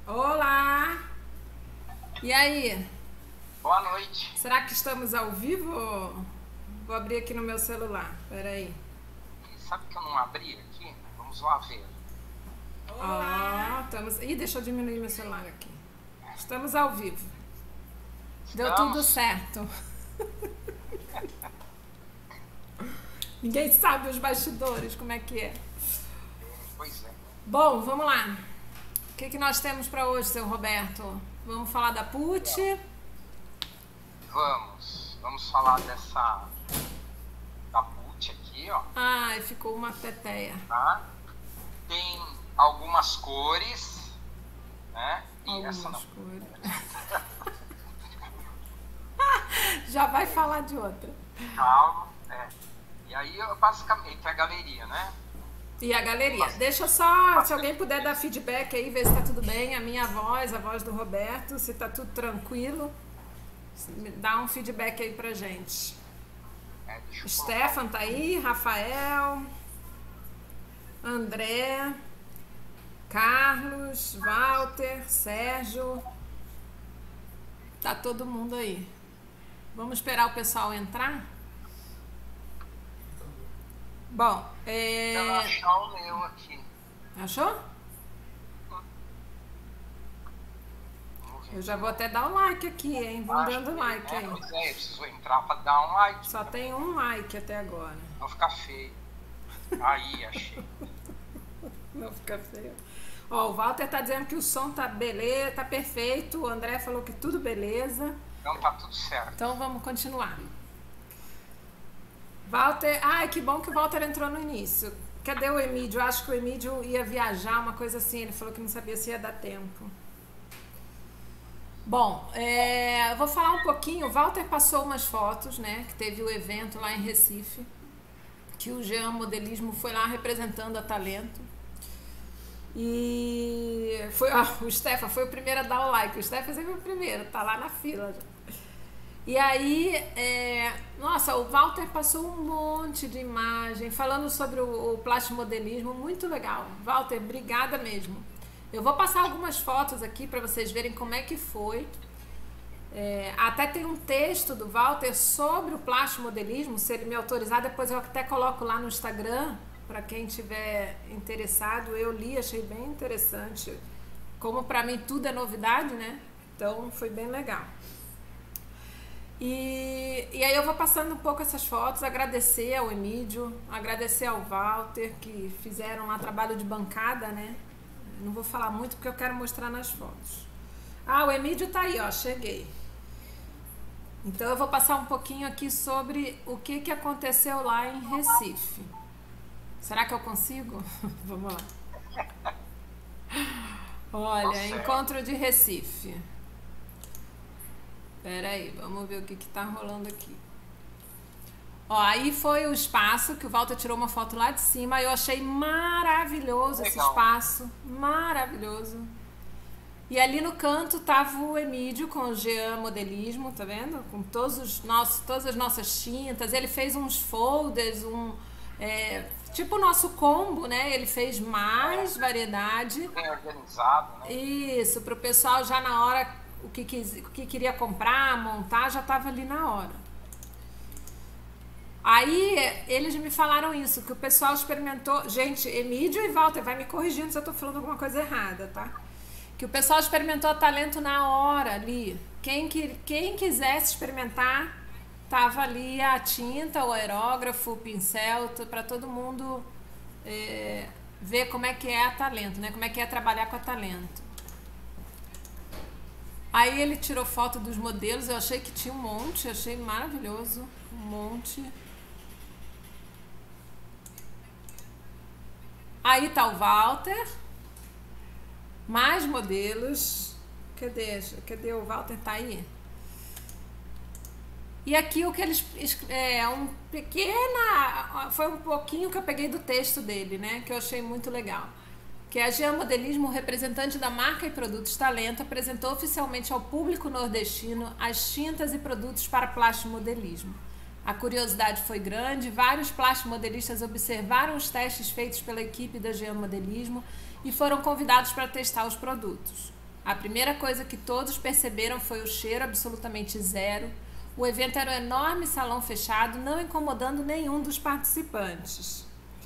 Olá! E aí? Boa noite. Será que estamos ao vivo? Vou abrir aqui no meu celular. Pera aí. Sabe que eu não abri aqui? Vamos lá ver. Ó, estamos... Ih, deixa eu diminuir meu celular aqui. Estamos ao vivo. Deu tudo Estamos. certo. Ninguém sabe os bastidores, como é que é. Pois é. Bom, vamos lá. O que nós temos para hoje, seu Roberto? Vamos falar da PUT? Vamos falar da PUT aqui, ó. Ai, ficou uma teteia. Tá? Tem algumas cores, né? E essa não. Algumas cores. Já vai falar de outra. Calma, E aí, basicamente, a galeria, né? E a galeria. Deixa só, se alguém puder dar feedback aí, ver se tá tudo bem. A minha voz, a voz do Roberto, se tá tudo tranquilo. Dá um feedback aí pra gente. Deixa eu Stefan tá aí, Rafael, André, Carlos, Walter, Sérgio. Tá todo mundo aí. Vamos esperar o pessoal entrar? Bom, Eu achar o meu aqui. Achou? Vamos ver. Eu já vou até dar um like aqui, hein? Vão Acho dando que, like aí. Pois é, eu preciso entrar pra dar um like. Só tem um like até agora. Não ficar feio. Aí, achei. Não fica feio. Ó, o Walter tá dizendo que o som tá beleza, tá perfeito. O André falou que tudo beleza. Então tá tudo certo. Então vamos continuar. Walter, ai, que bom que o Walter entrou no início. Cadê o Emílio? Eu acho que o Emílio ia viajar, uma coisa assim. Ele falou que não sabia se ia dar tempo. Bom, eu vou falar um pouquinho. O Walter passou umas fotos, né? Que teve o evento lá em Recife, que o Jean Modelismo foi lá representando a Talento. E foi, o Stefan foi o primeiro a dar o like. O Stefan sempre foi o primeiro, tá lá na fila já. E aí, nossa, o Walter passou um monte de imagem falando sobre o plastimodelismo, muito legal. Walter, obrigada mesmo. Eu vou passar algumas fotos aqui para vocês verem como é que foi. Até tem um texto do Walter sobre o plastimodelismo, se ele me autorizar, depois eu até coloco lá no Instagram, para quem tiver interessado. Eu li, achei bem interessante. Como para mim tudo é novidade, né? Então foi bem legal. E aí eu vou passando um pouco essas fotos, agradecer ao Emílio, agradecer ao Walter, que fizeram lá trabalho de bancada, né? Não vou falar muito porque eu quero mostrar nas fotos. Ah, o Emílio tá aí, ó, cheguei. Então eu vou passar um pouquinho aqui sobre o que aconteceu lá em Recife. Será que eu consigo? Vamos lá. Olha, encontro de Recife. Pera aí, vamos ver o que tá rolando aqui. Ó, aí foi o espaço que o Walter tirou uma foto lá de cima. Eu achei maravilhoso esse espaço. Maravilhoso. E ali no canto tava o Emílio com o Jean Modelismo, tá vendo? Com todas as nossas tintas. Ele fez uns folders, tipo o nosso combo, né? Ele fez mais variedade. Bem organizado, né? Isso, pro pessoal já na hora, o que queria comprar, montar, já tava ali na hora. Aí eles me falaram isso, que o pessoal experimentou. Gente, Emílio e Walter, vai me corrigindo se eu tô falando alguma coisa errada, tá? Que o pessoal experimentou Talento na hora ali. Quem quisesse experimentar, tava ali a tinta, o aerógrafo, o pincel, para todo mundo ver como é que é a Talento, né? Como é que é trabalhar com a Talento. Aí ele tirou foto dos modelos, eu achei que tinha um monte, achei maravilhoso, um monte. Aí tá o Walter, mais modelos. Cadê o Walter? Tá aí. E aqui o que eles foi um pouquinho que eu peguei do texto dele, né? Que eu achei muito legal. Que a Jean Modelismo, representante da marca e produtos Talento, apresentou oficialmente ao público nordestino as tintas e produtos para plastimodelismo. A curiosidade foi grande, vários plastimodelistas observaram os testes feitos pela equipe da Jean Modelismo e foram convidados para testar os produtos. A primeira coisa que todos perceberam foi o cheiro absolutamente zero. O evento era um enorme salão fechado, não incomodando nenhum dos participantes.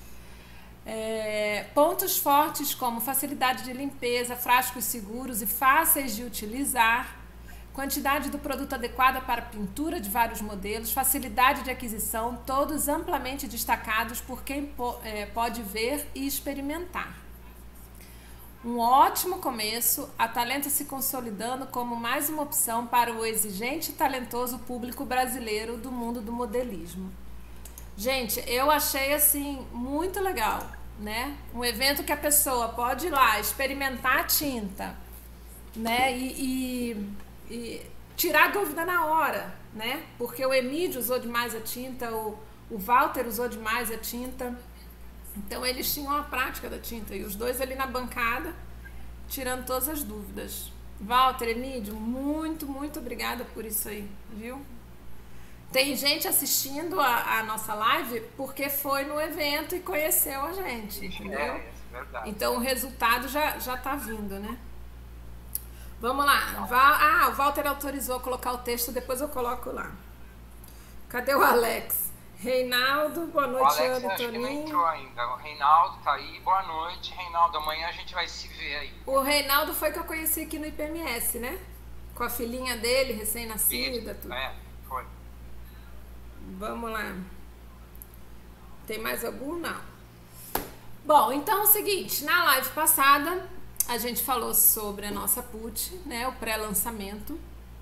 Pontos fortes como facilidade de limpeza, frascos seguros e fáceis de utilizar, quantidade do produto adequada para pintura de vários modelos, facilidade de aquisição, todos amplamente destacados por quem pode ver e experimentar. Um ótimo começo, a Talento se consolidando como mais uma opção para o exigente e talentoso público brasileiro do mundo do modelismo. Gente, eu achei assim muito legal, né? Um evento que a pessoa pode ir lá experimentar a tinta, né? E tirar dúvida na hora, né? Porque o Emílio usou demais a tinta, o Walter usou demais a tinta. Então eles tinham a prática da tinta e os dois ali na bancada tirando todas as dúvidas. Walter, Emílio, muito, muito obrigada por isso aí, viu? Tem gente assistindo a nossa live porque foi no evento e conheceu a gente, entendeu? É verdade. Então o resultado já tá vindo, né? Vamos lá. O Walter autorizou colocar o texto, depois eu coloco lá. Cadê o Alex? Reinaldo, boa noite, Ana, Toninho. acho que não entrou ainda. O Reinaldo tá aí. Boa noite, Reinaldo. Amanhã a gente vai se ver aí. O Reinaldo foi que eu conheci aqui no IPMS, né? Com a filhinha dele, recém-nascida, tudo. Foi. Vamos lá. Tem mais algum? Não. Bom, então é o seguinte, na live passada a gente falou sobre a nossa PUT, né, o pré-lançamento,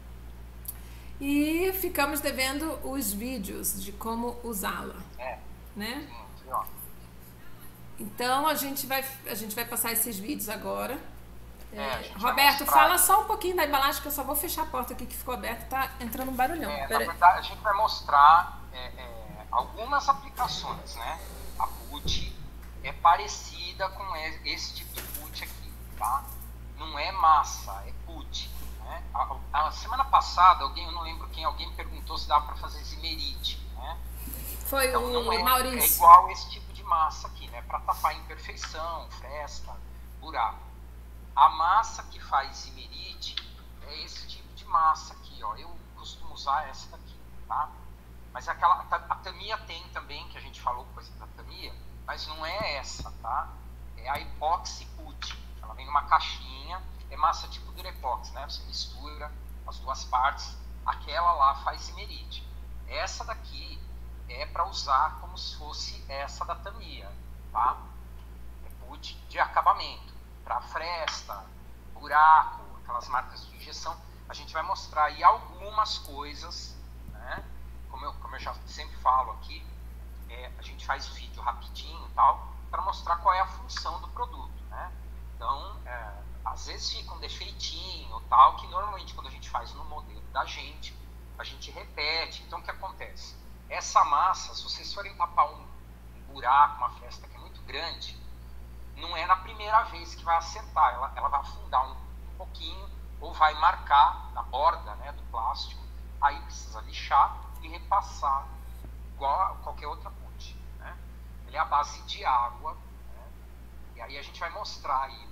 e ficamos devendo os vídeos de como usá-la, né? Sim, ó. Então a gente vai passar esses vídeos agora. Roberto, fala só um pouquinho da embalagem que eu só vou fechar a porta aqui que ficou aberta, tá entrando um barulhão. Na verdade, a gente vai mostrar algumas aplicações, né? A PUT é parecida com esse tipo de PUT aqui, tá? Não é massa, é PUT, né? A semana passada, eu não lembro quem, alguém perguntou se dava para fazer zimerite, né? Foi então, o Maurício. É igual esse tipo de massa aqui, né? Para tapar imperfeição, fresta, buraco. A massa que faz zimerite é esse tipo de massa aqui, ó. Eu costumo usar essa daqui, tá? Mas a Tamiya tem também, que a gente falou coisa da Tamiya, mas não é essa, tá? É a Epoxy PUT. Ela vem numa caixinha, é massa tipo Durepox, né? Você mistura as duas partes, aquela lá faz zimerite. Essa daqui é para usar como se fosse essa da Tamiya, tá? É PUT de acabamento, para fresta, buraco, aquelas marcas de injeção. A gente vai mostrar aí algumas coisas, né? Como eu já sempre falo aqui, a gente faz o vídeo rapidinho e tal, para mostrar qual é a função do produto, né? Então, às vezes fica um defeitinho tal, que normalmente quando a gente faz no modelo da gente, a gente repete. Então, o que acontece? Essa massa, se vocês forem tapar um buraco, uma fresta que é muito grande, não é na primeira vez que vai acertar, ela vai afundar um pouquinho, ou vai marcar na borda, né, do plástico, aí precisa lixar e repassar, igual a qualquer outra PUT, né? Ele é a base de água, né? E aí a gente vai mostrar aí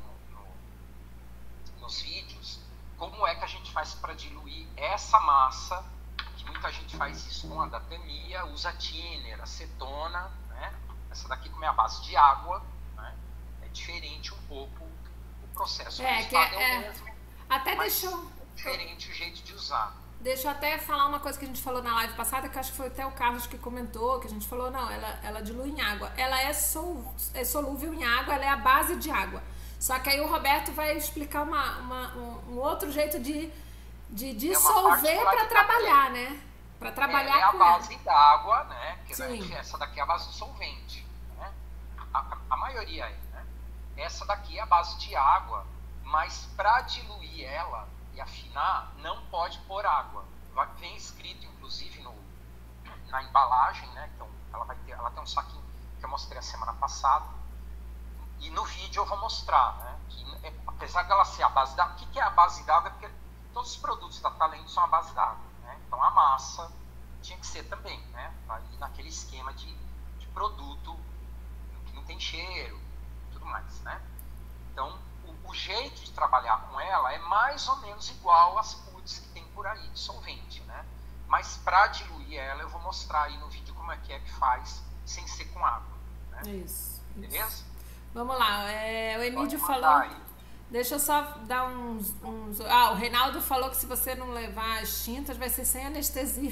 nos vídeos como é que a gente faz para diluir essa massa, que muita gente faz isso com a da Tamiya, usa thinner, acetona, né? Essa daqui, como é a base de água, né? É diferente um pouco o processo. Até deixou diferente o jeito de usar. Deixa eu até falar uma coisa que a gente falou na live passada, que acho que foi até o Carlos que comentou, que a gente falou, não, ela dilui em água. Ela é solúvel em água, ela é a base de água. Só que aí o Roberto vai explicar um outro jeito de dissolver para trabalhar, né? Para trabalhar com ela. É a base da água, né? Sim. Essa daqui é a base do solvente, né? A maioria é, né? Essa daqui é a base de água, mas para diluir ela e afinar, não pode pôr água. Vem escrito, inclusive, na embalagem, né? Então, ela tem um saquinho que eu mostrei a semana passada. E no vídeo eu vou mostrar, né? Que, apesar dela ser a base d'água, o que é a base d'água? É porque todos os produtos da Talento são a base d'água, né? Então, a massa tinha que ser também, né? Ali naquele esquema de produto que não tem cheiro e tudo mais, né? Então, o o jeito de trabalhar com ela é mais ou menos igual às puts que tem por aí de solvente, né? Mas para diluir ela, eu vou mostrar aí no vídeo como é que faz sem ser com água, né? Isso. Beleza? Vamos lá, o Emílio falou... Aí. Deixa eu só dar uns... Ah, o Reinaldo falou que se você não levar as tintas, vai ser sem anestesia.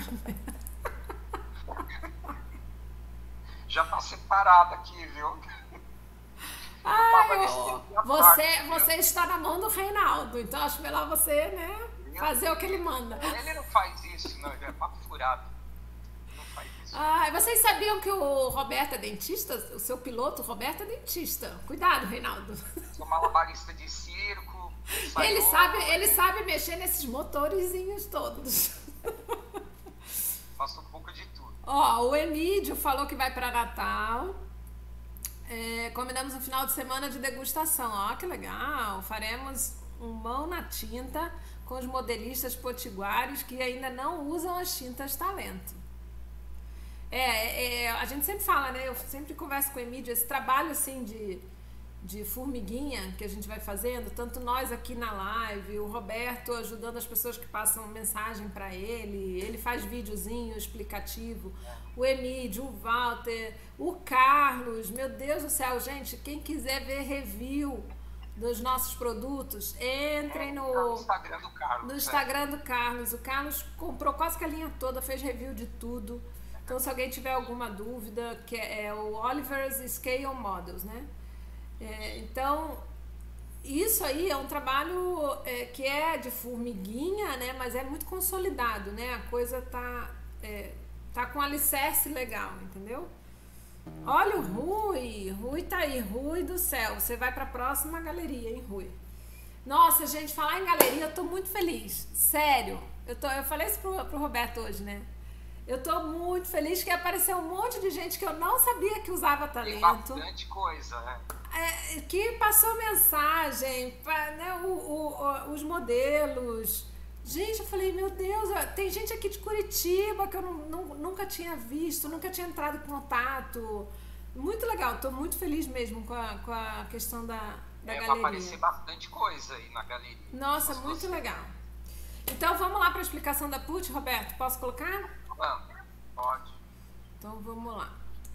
Já tá separado aqui, viu? Ai, você está na mão do Reinaldo, então acho melhor você, né, fazer o que ele manda. Ele não faz isso, não, ele é papo furado. Não faz isso. Ah, vocês sabiam que o Roberto é dentista? O seu piloto, Roberto, é dentista. Cuidado, Reinaldo. Sou malabarista de circo. Ele sabe mexer nesses motorzinhos todos. Faço um pouco de tudo. Ó, o Emílio falou que vai para Natal. Combinamos um final de semana de degustação. Ó, que legal. Faremos um mão na tinta com os modelistas potiguares que ainda não usam as tintas Talento. A gente sempre fala, né? Eu sempre converso com o Emílio, esse trabalho assim de formiguinha que a gente vai fazendo, tanto nós aqui na live, o Roberto ajudando as pessoas que passam mensagem para ele faz videozinho explicativo, o Emílio, o Walter, o Carlos, meu Deus do céu, gente, quem quiser ver review dos nossos produtos, entrem no Instagram do Carlos. No Instagram do Carlos. O Carlos comprou quase que a linha toda, fez review de tudo. Então, se alguém tiver alguma dúvida, que é o Oliver's Scale Models, né? Então, isso aí é um trabalho que é de formiguinha, né? Mas é muito consolidado, né? A coisa tá com alicerce legal, entendeu? Olha o Rui tá aí, Rui do céu, você vai para a próxima galeria, hein, Rui? Nossa, gente, falar em galeria, eu tô muito feliz, sério. Eu falei isso pro Roberto hoje, né? Eu tô muito feliz que apareceu um monte de gente que eu não sabia que usava Talento. Tem bastante coisa, né? Que passou mensagem, né, os modelos. Gente, eu falei, meu Deus, tem gente aqui de Curitiba que eu nunca tinha visto, nunca tinha entrado em contato. Muito legal, tô muito feliz mesmo com a questão da galeria. Vai aparecer bastante coisa aí na galeria. Nossa, muito legal. Então vamos lá para a explicação da PUT, Roberto, posso colocar? Pode. Então vamos lá.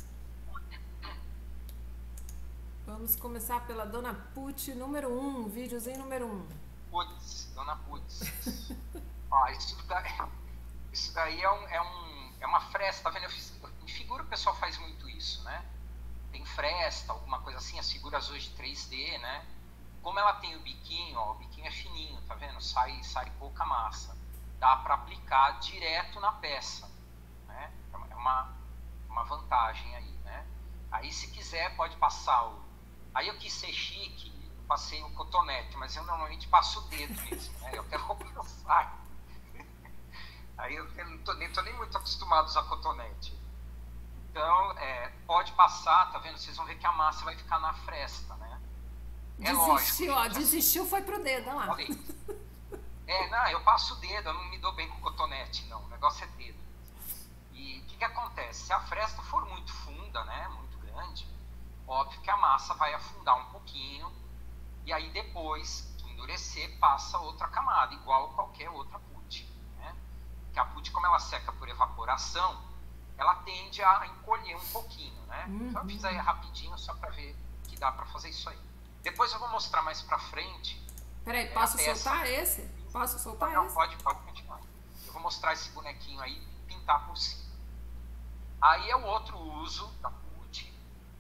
Vamos começar pela Dona Put número 1, videozinho número 1. Putz, Dona Putz. Ó, isso daí é uma fresta, tá vendo? Em figura o pessoal faz muito isso, né? Tem fresta, alguma coisa assim, as figuras hoje 3D, né? Como ela tem o biquinho, ó, o biquinho é fininho, tá vendo? Sai pouca massa. Dá para aplicar direto na peça, né? É uma vantagem aí, né? Aí se quiser pode passar Aí eu quis ser chique, passei o cotonete, mas eu normalmente passo o dedo mesmo, né? Eu quero compensar. Aí eu nem tô nem muito acostumado a usar cotonete. Então, pode passar, tá vendo? Vocês vão ver que a massa vai ficar na fresta, né? Desistiu, ó, desistiu, foi pro dedo, olha lá. Não, eu passo o dedo, eu não me dou bem com cotonete, não. O negócio é dedo. E o que acontece? Se a fresta for muito funda, né? Muito grande, óbvio que a massa vai afundar um pouquinho. E aí depois que endurecer, passa outra camada, igual qualquer outra put, né? Que a put, como ela seca por evaporação, ela tende a encolher um pouquinho, né? Então eu fiz aí rapidinho só para ver que dá para fazer isso aí. Depois eu vou mostrar mais para frente. Peraí, posso soltar esse? Posso soltar esse? Pode continuar. Eu vou mostrar esse bonequinho aí e pintar por cima. Aí é o outro uso da put.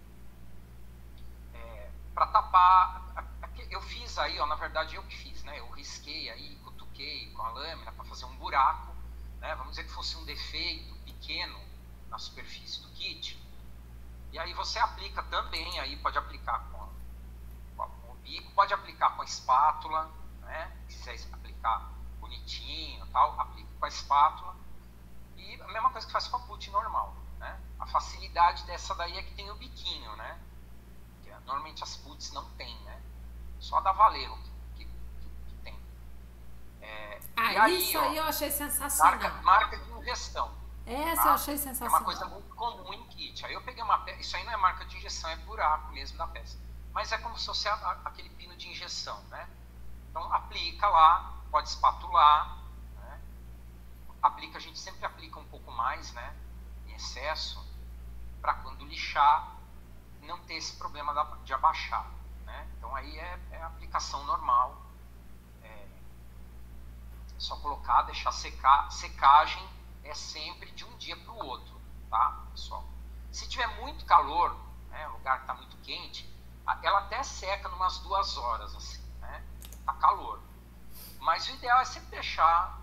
Para tapar. Eu fiz aí, ó, na verdade eu que fiz, né? Eu risquei aí, cutuquei com a lâmina para fazer um buraco, né? Vamos dizer que fosse um defeito pequeno na superfície do kit. E aí você aplica também, aí pode aplicar com o bico, pode aplicar com a espátula, né? Se quiser aplicar bonitinho, tal, aplica com a espátula. E a mesma coisa que faz com a put normal, né? A facilidade dessa daí é que tem o biquinho, né? Que normalmente as puts não tem, né? Só da Valero que tem. Isso aí eu achei sensacional. Marca de injeção. Essa eu achei sensacional. É uma coisa muito comum em kit. Aí eu peguei uma peça, isso aí não é marca de injeção, é buraco mesmo da peça. mas é como se fosse aquele pino de injeção, né? Então aplica lá, pode espatular, né? A gente sempre aplica um pouco mais, né? Em excesso, para quando lixar, não ter esse problema de abaixar, né? Então aí é a aplicação normal, só colocar, deixar secar. Secagem é sempre de um dia para o outro, tá, pessoal? Se tiver muito calor, né, o lugar está muito quente, ela até seca em umas 2 horas, assim, né? Tá calor. Mas o ideal é sempre deixar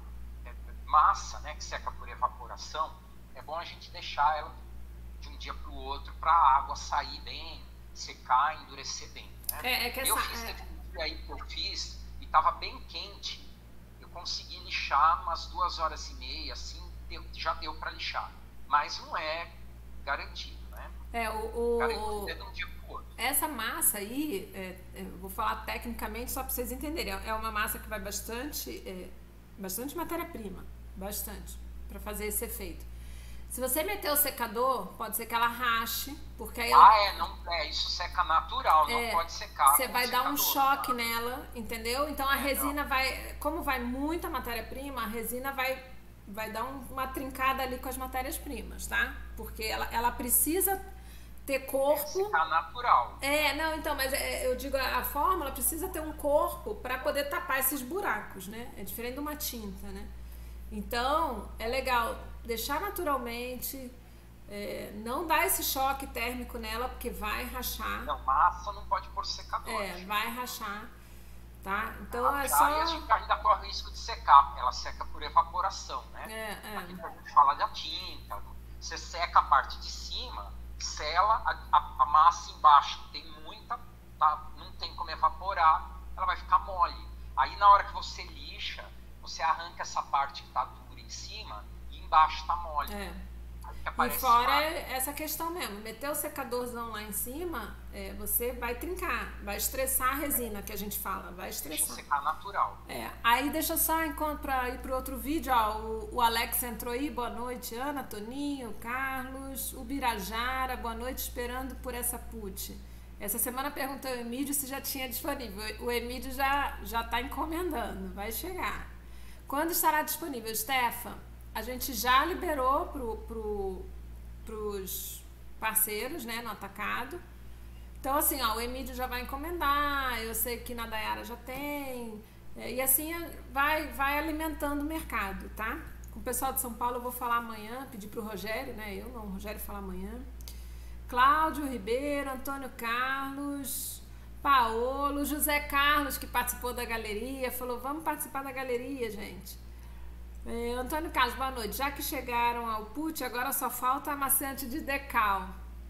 massa, né, que seca por evaporação. É bom a gente deixar ela de um dia para o outro para a água sair bem, secar, endurecer bem, né? Eu fiz um dia aí que eu fiz e estava bem quente. Consegui lixar umas 2h30, assim, já deu para lixar. Mas não é garantido, né? Garantido é de um dia pro outro. Essa massa aí, eu vou falar tecnicamente só para vocês entenderem. É uma massa que vai bastante matéria-prima, bastante, para fazer esse efeito. Se você meter o secador, pode ser que ela rache, porque aí isso seca natural, não pode secar. Você vai dar um choque nela, entendeu? Então a resina como vai muita matéria-prima, a resina vai dar uma trincada ali com as matérias-primas, tá? Porque ela precisa ter corpo. Secar natural. Mas eu digo, a fórmula precisa ter um corpo para poder tapar esses buracos, né? É diferente de uma tinta, né? Então, é legal deixar naturalmente, não dar esse choque térmico nela, porque vai rachar. Não, massa não pode pôr secador. Vai rachar, tá? Então e a gente ainda corre o risco de secar. Ela seca por evaporação, né? Aqui a gente fala da tinta. Você seca a parte de cima, sela, a massa embaixo tem muita, tá? Não tem como evaporar, ela vai ficar mole. Aí na hora que você lixa, você arranca essa parte que está dura em cima e embaixo está mole. E fora essa questão mesmo, meter o secadorzão lá em cima, você vai trincar, vai estressar a resina, que a gente fala, vai estressar. Deixa secar natural. Aí deixa eu só, para ir para o outro vídeo, ó, o Alex entrou aí, boa noite, Ana, Toninho, Carlos, o Birajara, boa noite, esperando por essa put. Essa semana perguntou ao Emílio se já tinha disponível, o Emílio já está encomendando, vai chegar. Quando estará disponível, Stefan? A gente já liberou pros parceiros, né, no atacado. Então, assim, ó, o Emílio já vai encomendar, eu sei que na Dayara já tem, e assim vai alimentando o mercado, tá? Com o pessoal de São Paulo eu vou falar amanhã, pedir pro Rogério, né, o Rogério fala amanhã. Cláudio Ribeiro, Antônio Carlos, Paolo, José Carlos, que participou da galeria, falou, vamos participar da galeria, gente. Antônio Carlos, boa noite. Já que chegaram ao put, agora só falta amaciante de decal.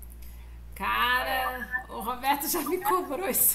Cara, o Roberto já me cobrou isso.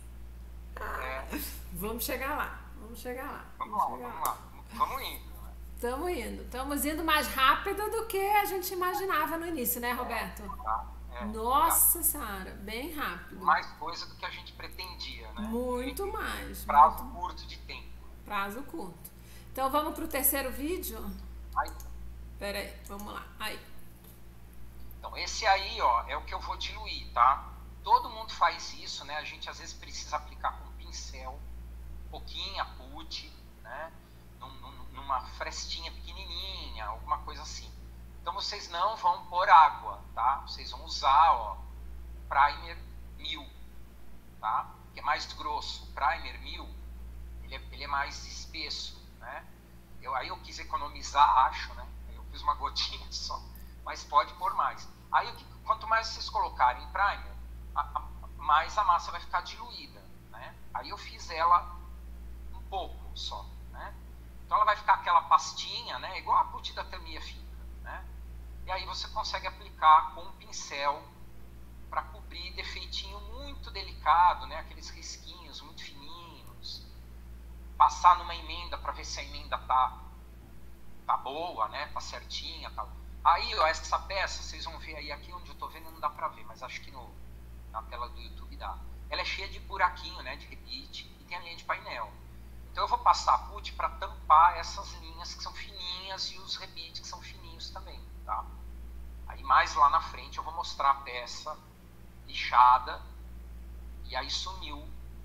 Vamos chegar lá. Vamos lá. Vamos indo. Estamos indo mais rápido do que a gente imaginava no início, né, Roberto? Nossa Senhora, bem rápido. Mais coisa do que a gente pretendia, né? Muito mais. Prazo curto de tempo. Prazo curto. Então vamos para o terceiro vídeo? Aí. Pera aí, vamos lá. Aí. Então esse aí, ó, é o que eu vou diluir, tá? Todo mundo faz isso, né? A gente às vezes precisa aplicar com pincel, um pouquinho a put, né? Numa frestinha pequenininha, alguma coisa assim. Então vocês não vão pôr água, tá? Vocês vão usar, ó, primer 1000, tá? Que é mais grosso. O primer 1000, ele é mais espesso, né? Aí eu quis economizar, acho, né? Eu fiz uma gotinha só, mas pode pôr mais. Aí quanto mais vocês colocarem primer, mais a massa vai ficar diluída, né? Aí eu fiz ela um pouco só, né? Então ela vai ficar aquela pastinha, né? Igual a put da Tamiya fica, né? E aí você consegue aplicar com um pincel para cobrir defeitinho muito delicado, né? Aqueles risquinhos muito fininhos. Passar numa emenda para ver se a emenda tá boa, né? Tá certinha, tal. Aí, ó, essa peça, vocês vão ver aí, aqui onde eu tô vendo não dá para ver, mas acho que na tela do YouTube dá. Ela é cheia de buraquinho, né? De rebite, e tem a linha de painel. Então eu vou passar a put para tampar essas linhas que são fininhas e os rebites que são fininhos também, tá? Aí mais lá na frente eu vou mostrar a peça lixada E aí sumiu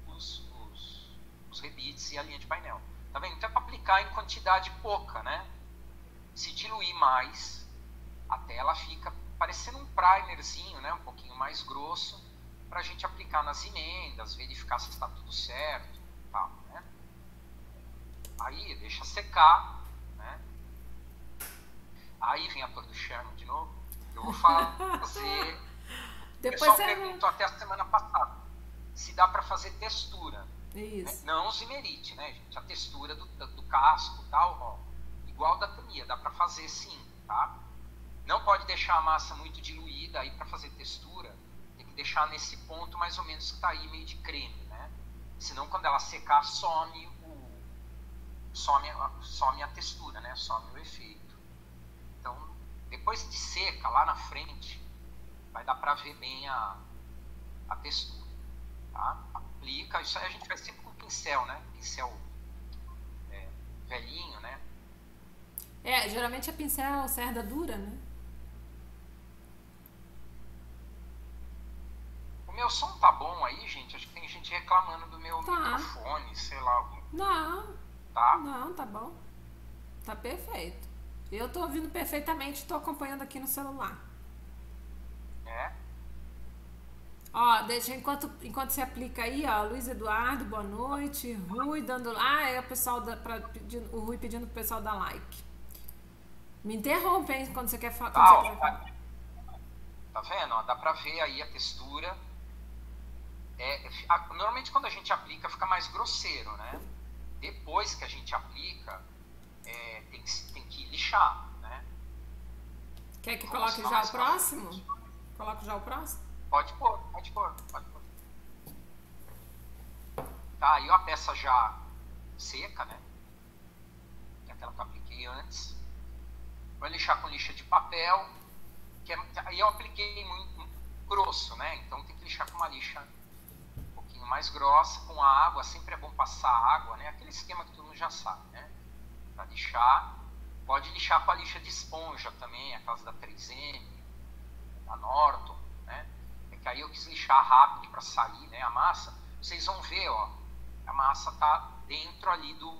os rebites e a linha de painel. Tá vendo? Então é para aplicar em quantidade pouca, né? Se diluir mais, a tela fica parecendo um primerzinho, né? Um pouquinho mais grosso, para a gente aplicar nas emendas, verificar se está tudo certo, tá, né? Aí deixa secar, né? Aí vem a Torre do Sherman de novo. Eu vou fazer. O pessoal perguntou até a semana passada se dá para fazer textura. Isso. Né? Não os imerite, né, gente? A textura do casco, tal, ó, igual da Tamiya, dá para fazer sim, tá? Não pode deixar a massa muito diluída aí para fazer textura. Tem que deixar nesse ponto mais ou menos que tá aí meio de creme, né? Senão quando ela secar some a textura, né? Some o efeito. Então, depois de seca, lá na frente, vai dar para ver bem a textura, tá? Aplica, isso aí a gente faz sempre com pincel, né? Pincel velhinho, né? Geralmente é pincel cerda dura, né? O meu som tá bom aí, gente? Acho que tem gente reclamando do meu microfone, sei lá. Não. Tá? Não, tá bom. Tá perfeito. Eu tô ouvindo perfeitamente, tô acompanhando aqui no celular. Ó, deixa enquanto você aplica aí, ó, Luiz Eduardo, boa noite, Rui dando, o pessoal o Rui pedindo pro pessoal dar like. Me interrompe, hein, quando você quer falar. Tá vendo? Ó, dá pra ver aí a textura. Normalmente quando a gente aplica fica mais grosseiro, né? Depois que a gente aplica, tem que lixar, né? Quer que coloque já o próximo? Coloco já o próximo? Pode pôr. Tá, aí a peça já seca, né? Aquela que eu apliquei antes. Vou lixar com lixa de papel. Aí eu apliquei muito grosso, né? Então tem que lixar com uma lixa um pouquinho mais grossa, com água. Sempre é bom passar água, né? Aquele esquema que todo mundo já sabe, né? Pra lixar. Pode lixar com a lixa de esponja também, aquelas da 3M, da Norton, né? Que aí eu quis lixar rápido para sair, né, a massa. Vocês vão ver, ó, a massa tá dentro ali do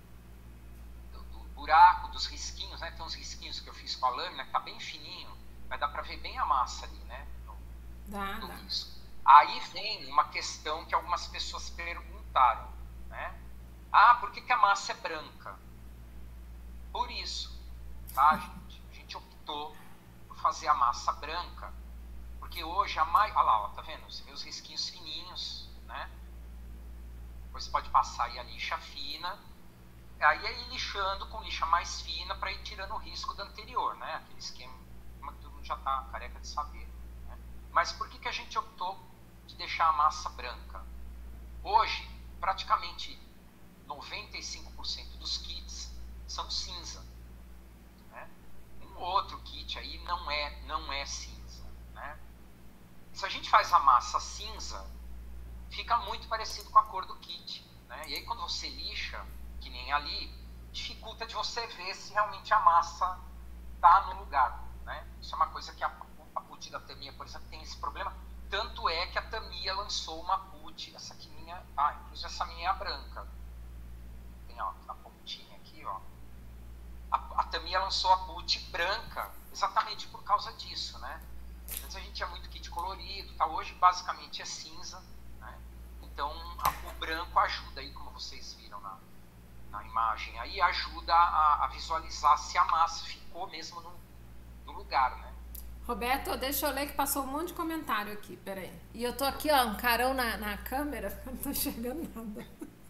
buraco, dos risquinhos, né? Tem uns risquinhos que eu fiz com a lâmina que tá bem fininho, vai dar para ver bem a massa ali, né? No risco. Aí vem uma questão que algumas pessoas perguntaram, né? Por que a massa é branca? Por isso, tá, gente? A gente optou por fazer a massa branca. Porque hoje olha lá, ó, tá vendo? Você vê os risquinhos fininhos, né? Depois você pode passar aí a lixa fina. Aí ir lixando com lixa mais fina para ir tirando o risco do anterior, né? Aquele esquema que todo mundo já tá careca de saber, né? Mas por que a gente optou de deixar a massa branca? Hoje, praticamente 95% dos kits são cinza, né? Um outro kit aí não é cinza, né? Se a gente faz a massa cinza, fica muito parecido com a cor do kit, né? E aí quando você lixa, que nem ali, dificulta de você ver se realmente a massa tá no lugar, né? Isso é uma coisa que a put da Tamiya, por exemplo, tem esse problema. Tanto é que a Tamiya lançou uma put, essa aqui minha, inclusive essa minha é a branca. Tem ó, a pontinha aqui, ó. A Tamiya lançou a put branca exatamente por causa disso, né? Antes a gente tinha muito kit colorido, tá? Hoje basicamente é cinza, né? Então o branco ajuda aí, como vocês viram na imagem, aí ajuda a visualizar se a massa ficou mesmo no lugar, né? Roberto, deixa eu ler que passou um monte de comentário aqui, peraí. E eu tô aqui, ó, um carão na câmera, não tô enxergando nada.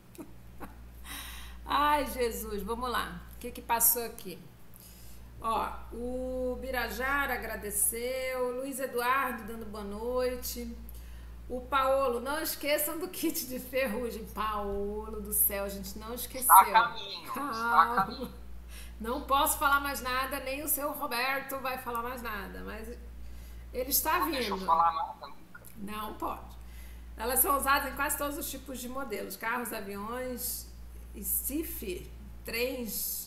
Ai, Jesus, vamos lá. O que passou aqui? Ó, o Birajara agradeceu, Luiz Eduardo dando boa noite, o Paolo, não esqueçam do kit de ferrugem. Paolo do céu, a gente não esqueceu. Está a caminho, está a caminho. Não posso falar mais nada, nem o seu Roberto vai falar mais nada, mas ele está vindo. Não deixa eu falar nada nunca. Não pode. Elas são usadas em quase todos os tipos de modelos, carros, aviões, SIF, trens.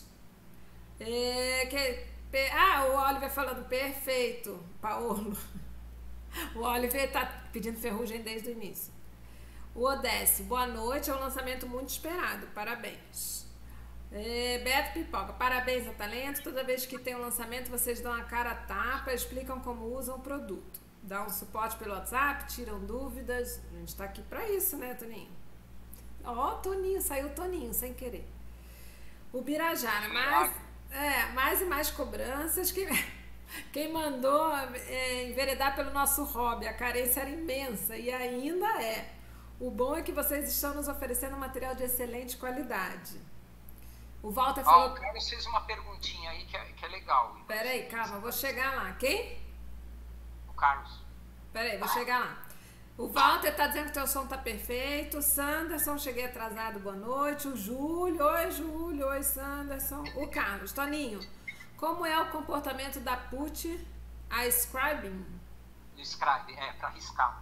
O Oliver falando perfeito, Paolo. O Oliver tá pedindo ferrugem desde o início. O Odécio, boa noite, é um lançamento muito esperado, parabéns. Beto Pipoca, parabéns a Talento, toda vez que tem um lançamento vocês dão a cara a tapa, explicam como usam o produto, dão um suporte pelo WhatsApp, tiram dúvidas, a gente tá aqui pra isso, né, Toninho? Ó, Toninho, saiu o Toninho, sem querer. O Birajara, mais e mais cobranças, quem mandou enveredar pelo nosso hobby, a carência era imensa e ainda é. O bom é que vocês estão nos oferecendo um material de excelente qualidade. O Walter falou... O Carlos fez uma perguntinha aí que é legal. Peraí, calma, vou chegar lá. Quem? O Carlos. Peraí, vou chegar lá. O Walter tá dizendo que teu som tá perfeito. Sanderson, cheguei atrasado, boa noite. O Júlio, oi Sanderson. O Carlos, Toninho, como é o comportamento da put a scribing? O scribe, pra riscar.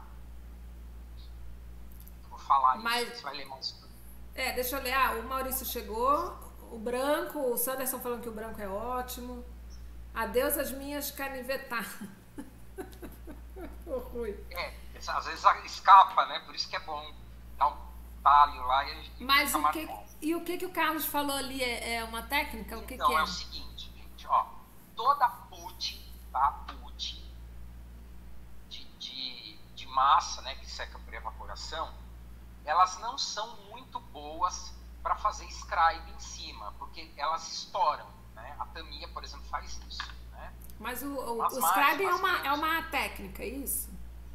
Vou falar Mas, isso, você vai ler mais. Deixa eu ler. O Maurício chegou. O branco, o Sanderson falando que o branco é ótimo. Adeus as minhas canivetar. Rui. Às vezes escapa, né? Por isso que é bom dar um talho lá e a gente. Mas o que o Carlos falou ali é uma técnica? O que então, que é? É o seguinte, gente, ó. Toda put, tá? Put de massa, né? Que seca por evaporação, elas não são muito boas para fazer scribe em cima, porque elas estouram, né? A Tamiya, por exemplo, faz isso, né? Mas o scribe é uma técnica, é isso?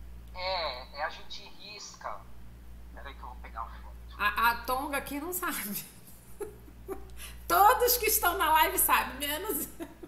A gente risca. Peraí que eu vou pegar uma foto. A Tonga aqui não sabe. Todos que estão na live sabem, menos...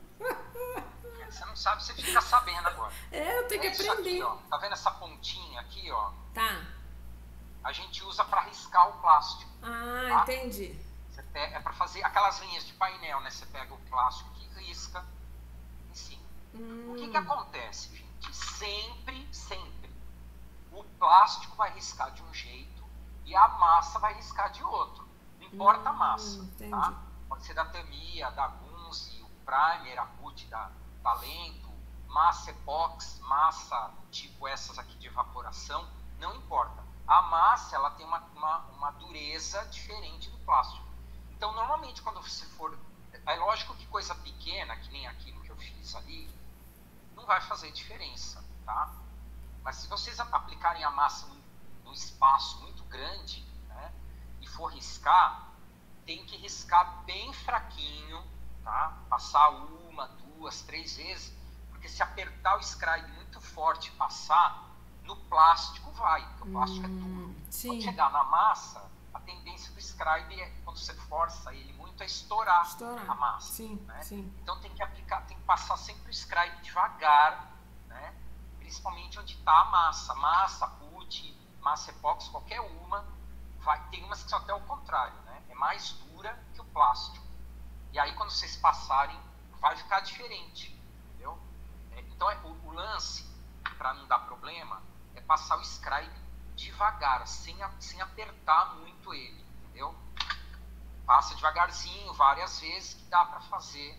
Você não sabe, você fica sabendo agora. Eu tenho que aprender. Aqui, ó. Tá vendo essa pontinha aqui, ó? Tá. A gente usa para riscar o plástico. Tá? Entendi. É para fazer aquelas linhas de painel, né? Você pega o plástico que risca em cima. O que acontece, gente? Sempre o plástico vai riscar de um jeito e a massa vai riscar de outro. Não importa a massa, tá? Pode ser da Tamiya, da Gunze, o Primer, a put da Talento, massa epox, massa tipo essas aqui de evaporação, não importa. A massa, ela tem uma dureza diferente do plástico. Então, normalmente, quando você for... É lógico que coisa pequena, que nem aquilo que eu fiz ali, não vai fazer diferença, tá? Mas se vocês aplicarem a massa num espaço muito grande, né, e for riscar, tem que riscar bem fraquinho, tá? Passar 1, 2, 3 vezes, porque se apertar o scribe muito forte e passar, no plástico vai, porque o plástico é duro. Quando chegar na massa, a tendência do scribe quando você força ele muito, é estourar a massa. Né? Então tem que passar sempre o scribe devagar, né? Principalmente onde está a massa put, massa epox, qualquer uma, tem umas que são até o contrário, né? É mais dura que o plástico. E aí quando vocês passarem, vai ficar diferente, entendeu? Então o lance, para não dar problema, é passar o scribe devagar, sem apertar muito ele, entendeu? Passa devagarzinho, várias vezes, que dá para fazer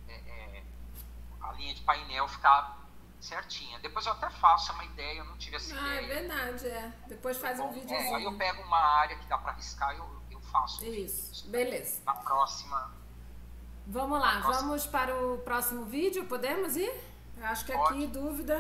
a linha de painel ficar certinha. Depois eu até faço uma ideia, eu não tive essa ideia. É verdade, Depois faz um videozinho. Aí eu pego uma área que dá para riscar e eu faço. Isso, beleza. Na próxima. Vamos lá, vamos para o próximo vídeo, podemos ir? Eu acho que aqui, dúvida...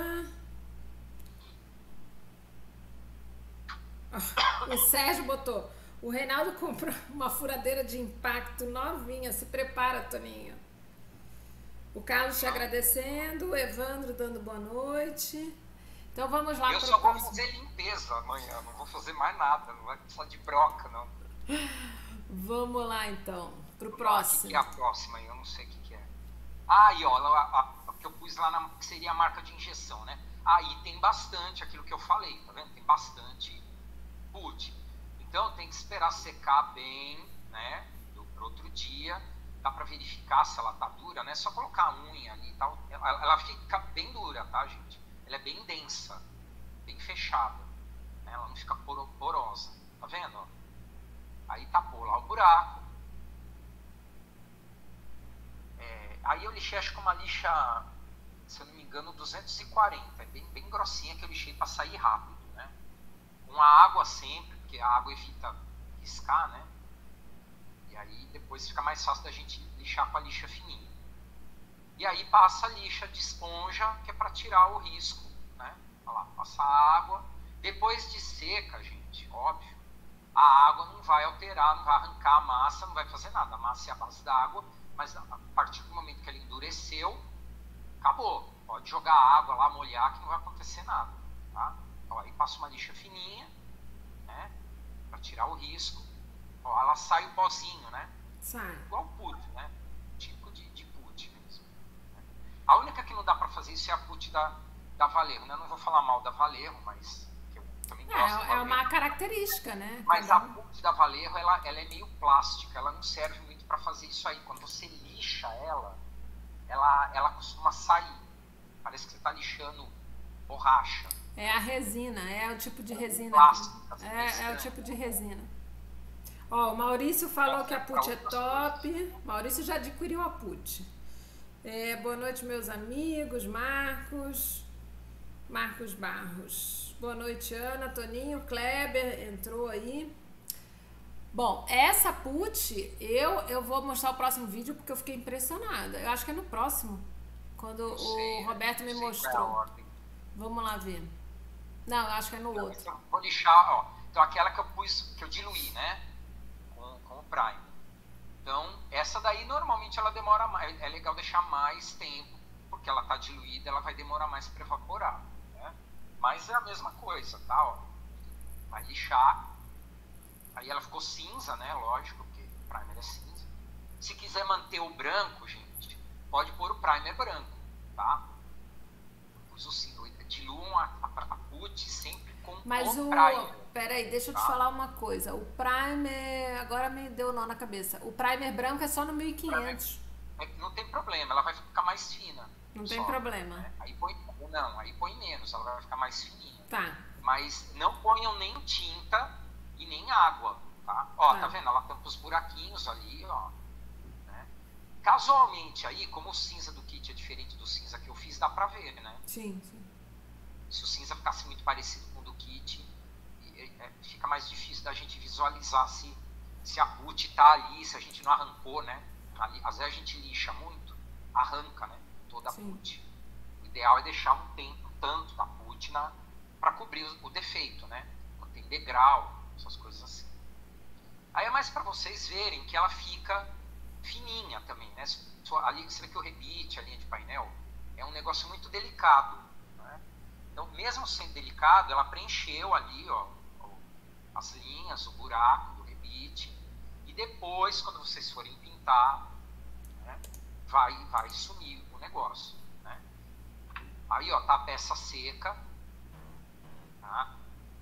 O Sérgio botou: o Reinaldo comprou uma furadeira de impacto novinha. Se prepara, Toninho. O Carlos te agradecendo, o Evandro dando boa noite. Então vamos lá para o próximo. Eu só vou fazer limpeza amanhã, não vou fazer mais nada, não vai precisar de broca, não. Vamos lá então, para o próximo. O que é a próxima? Eu não sei o que é. Aí, ó, o que eu pus lá que seria a marca de injeção, né? Aí tem bastante aquilo que eu falei, tá vendo? Tem bastante put. Então tem que esperar secar bem, né? Pro outro dia. Dá pra verificar se ela tá dura, né? Só colocar a unha ali e tal. Ela fica bem dura, tá, gente? Ela é bem densa, bem fechada. Né? Ela não fica porosa. Tá vendo? Ó? Aí tapou lá o buraco. Aí eu lixei, acho que uma lixa, se eu não me engano, 240. É bem grossinha que eu lixei pra sair rápido, né? Com a água sempre, porque a água evita riscar, né? E aí depois fica mais fácil da gente lixar com a lixa fininha. E aí passa a lixa de esponja, que é para tirar o risco, né? Olha lá, passa a água. Depois de seca, gente, óbvio, a água não vai alterar, não vai arrancar a massa, não vai fazer nada. A massa é a base da água, mas a partir do momento que ela endureceu, acabou. Pode jogar a água lá, molhar, que não vai acontecer nada, tá? Então aí passa uma lixa fininha, né? Para tirar o risco. Ó, ela sai o pozinho, né? Sai. Igual put, né? Tipo de put mesmo. Né? A única que não dá para fazer isso é a put da Vallejo, né? Eu não vou falar mal da Vallejo, mas eu também gosto da Vallejo. É uma característica, né? Mas a put da Vallejo, ela é meio plástica, ela não serve muito para fazer isso aí. Quando você lixa ela costuma sair. Parece que você está lixando borracha. É a resina, é o tipo de resina. Plástica, É o tipo de resina. Ó, o Maurício falou que a put é top. Maurício já adquiriu a put. Boa noite, meus amigos. Marcos Barros. Boa noite, Ana, Toninho, Kleber entrou aí. Bom, essa put, eu vou mostrar o próximo vídeo porque eu fiquei impressionada. Eu acho que é no próximo, quando o Roberto me mostrou. Vamos lá ver. Não, eu acho que é no outro. Então, vou lixar, ó. Então aquela que eu diluí, né? Com o primer. Então, essa daí normalmente ela demora mais. É legal deixar mais tempo, porque ela tá diluída, ela vai demorar mais para evaporar, né? Mas é a mesma coisa, tá? Ó. Vai lixar. Aí ela ficou cinza, né? Lógico, porque o primer é cinza. Se quiser manter o branco, gente, pode pôr o primer branco, tá? Diluam a put sempre com o primer. Peraí, deixa eu te falar uma coisa. O primer, agora me deu nó na cabeça. O primer branco é só no 1500. Não tem problema, ela vai ficar mais fina. Não tem problema. Né? Aí põe menos, ela vai ficar mais fininha. Tá. Mas não ponham nem tinta e nem água, tá? Ó, tá vendo? Ela tampa os buraquinhos ali, ó. Né? Casualmente aí, como o cinza do kit é diferente do cinza que eu fiz, dá pra ver, né? Sim. Se o cinza ficasse muito parecido com o do kit, fica mais difícil da gente visualizar se a put tá ali, se a gente não arrancou, né? Ali, às vezes a gente lixa muito, arranca, né? Toda a put. O ideal é deixar um tempo tanto da put para cobrir o defeito, né? Quando tem degrau, essas coisas assim. Aí é mais para vocês verem que ela fica fininha também, né? Ali, você vê que o rebite, a linha de painel, é um negócio muito delicado, né? Então, mesmo sendo delicado, ela preencheu ali, ó, as linhas, o buraco do rebite. E depois, quando vocês forem pintar, né, vai sumir o negócio, né? Aí, ó, tá a peça seca, tá?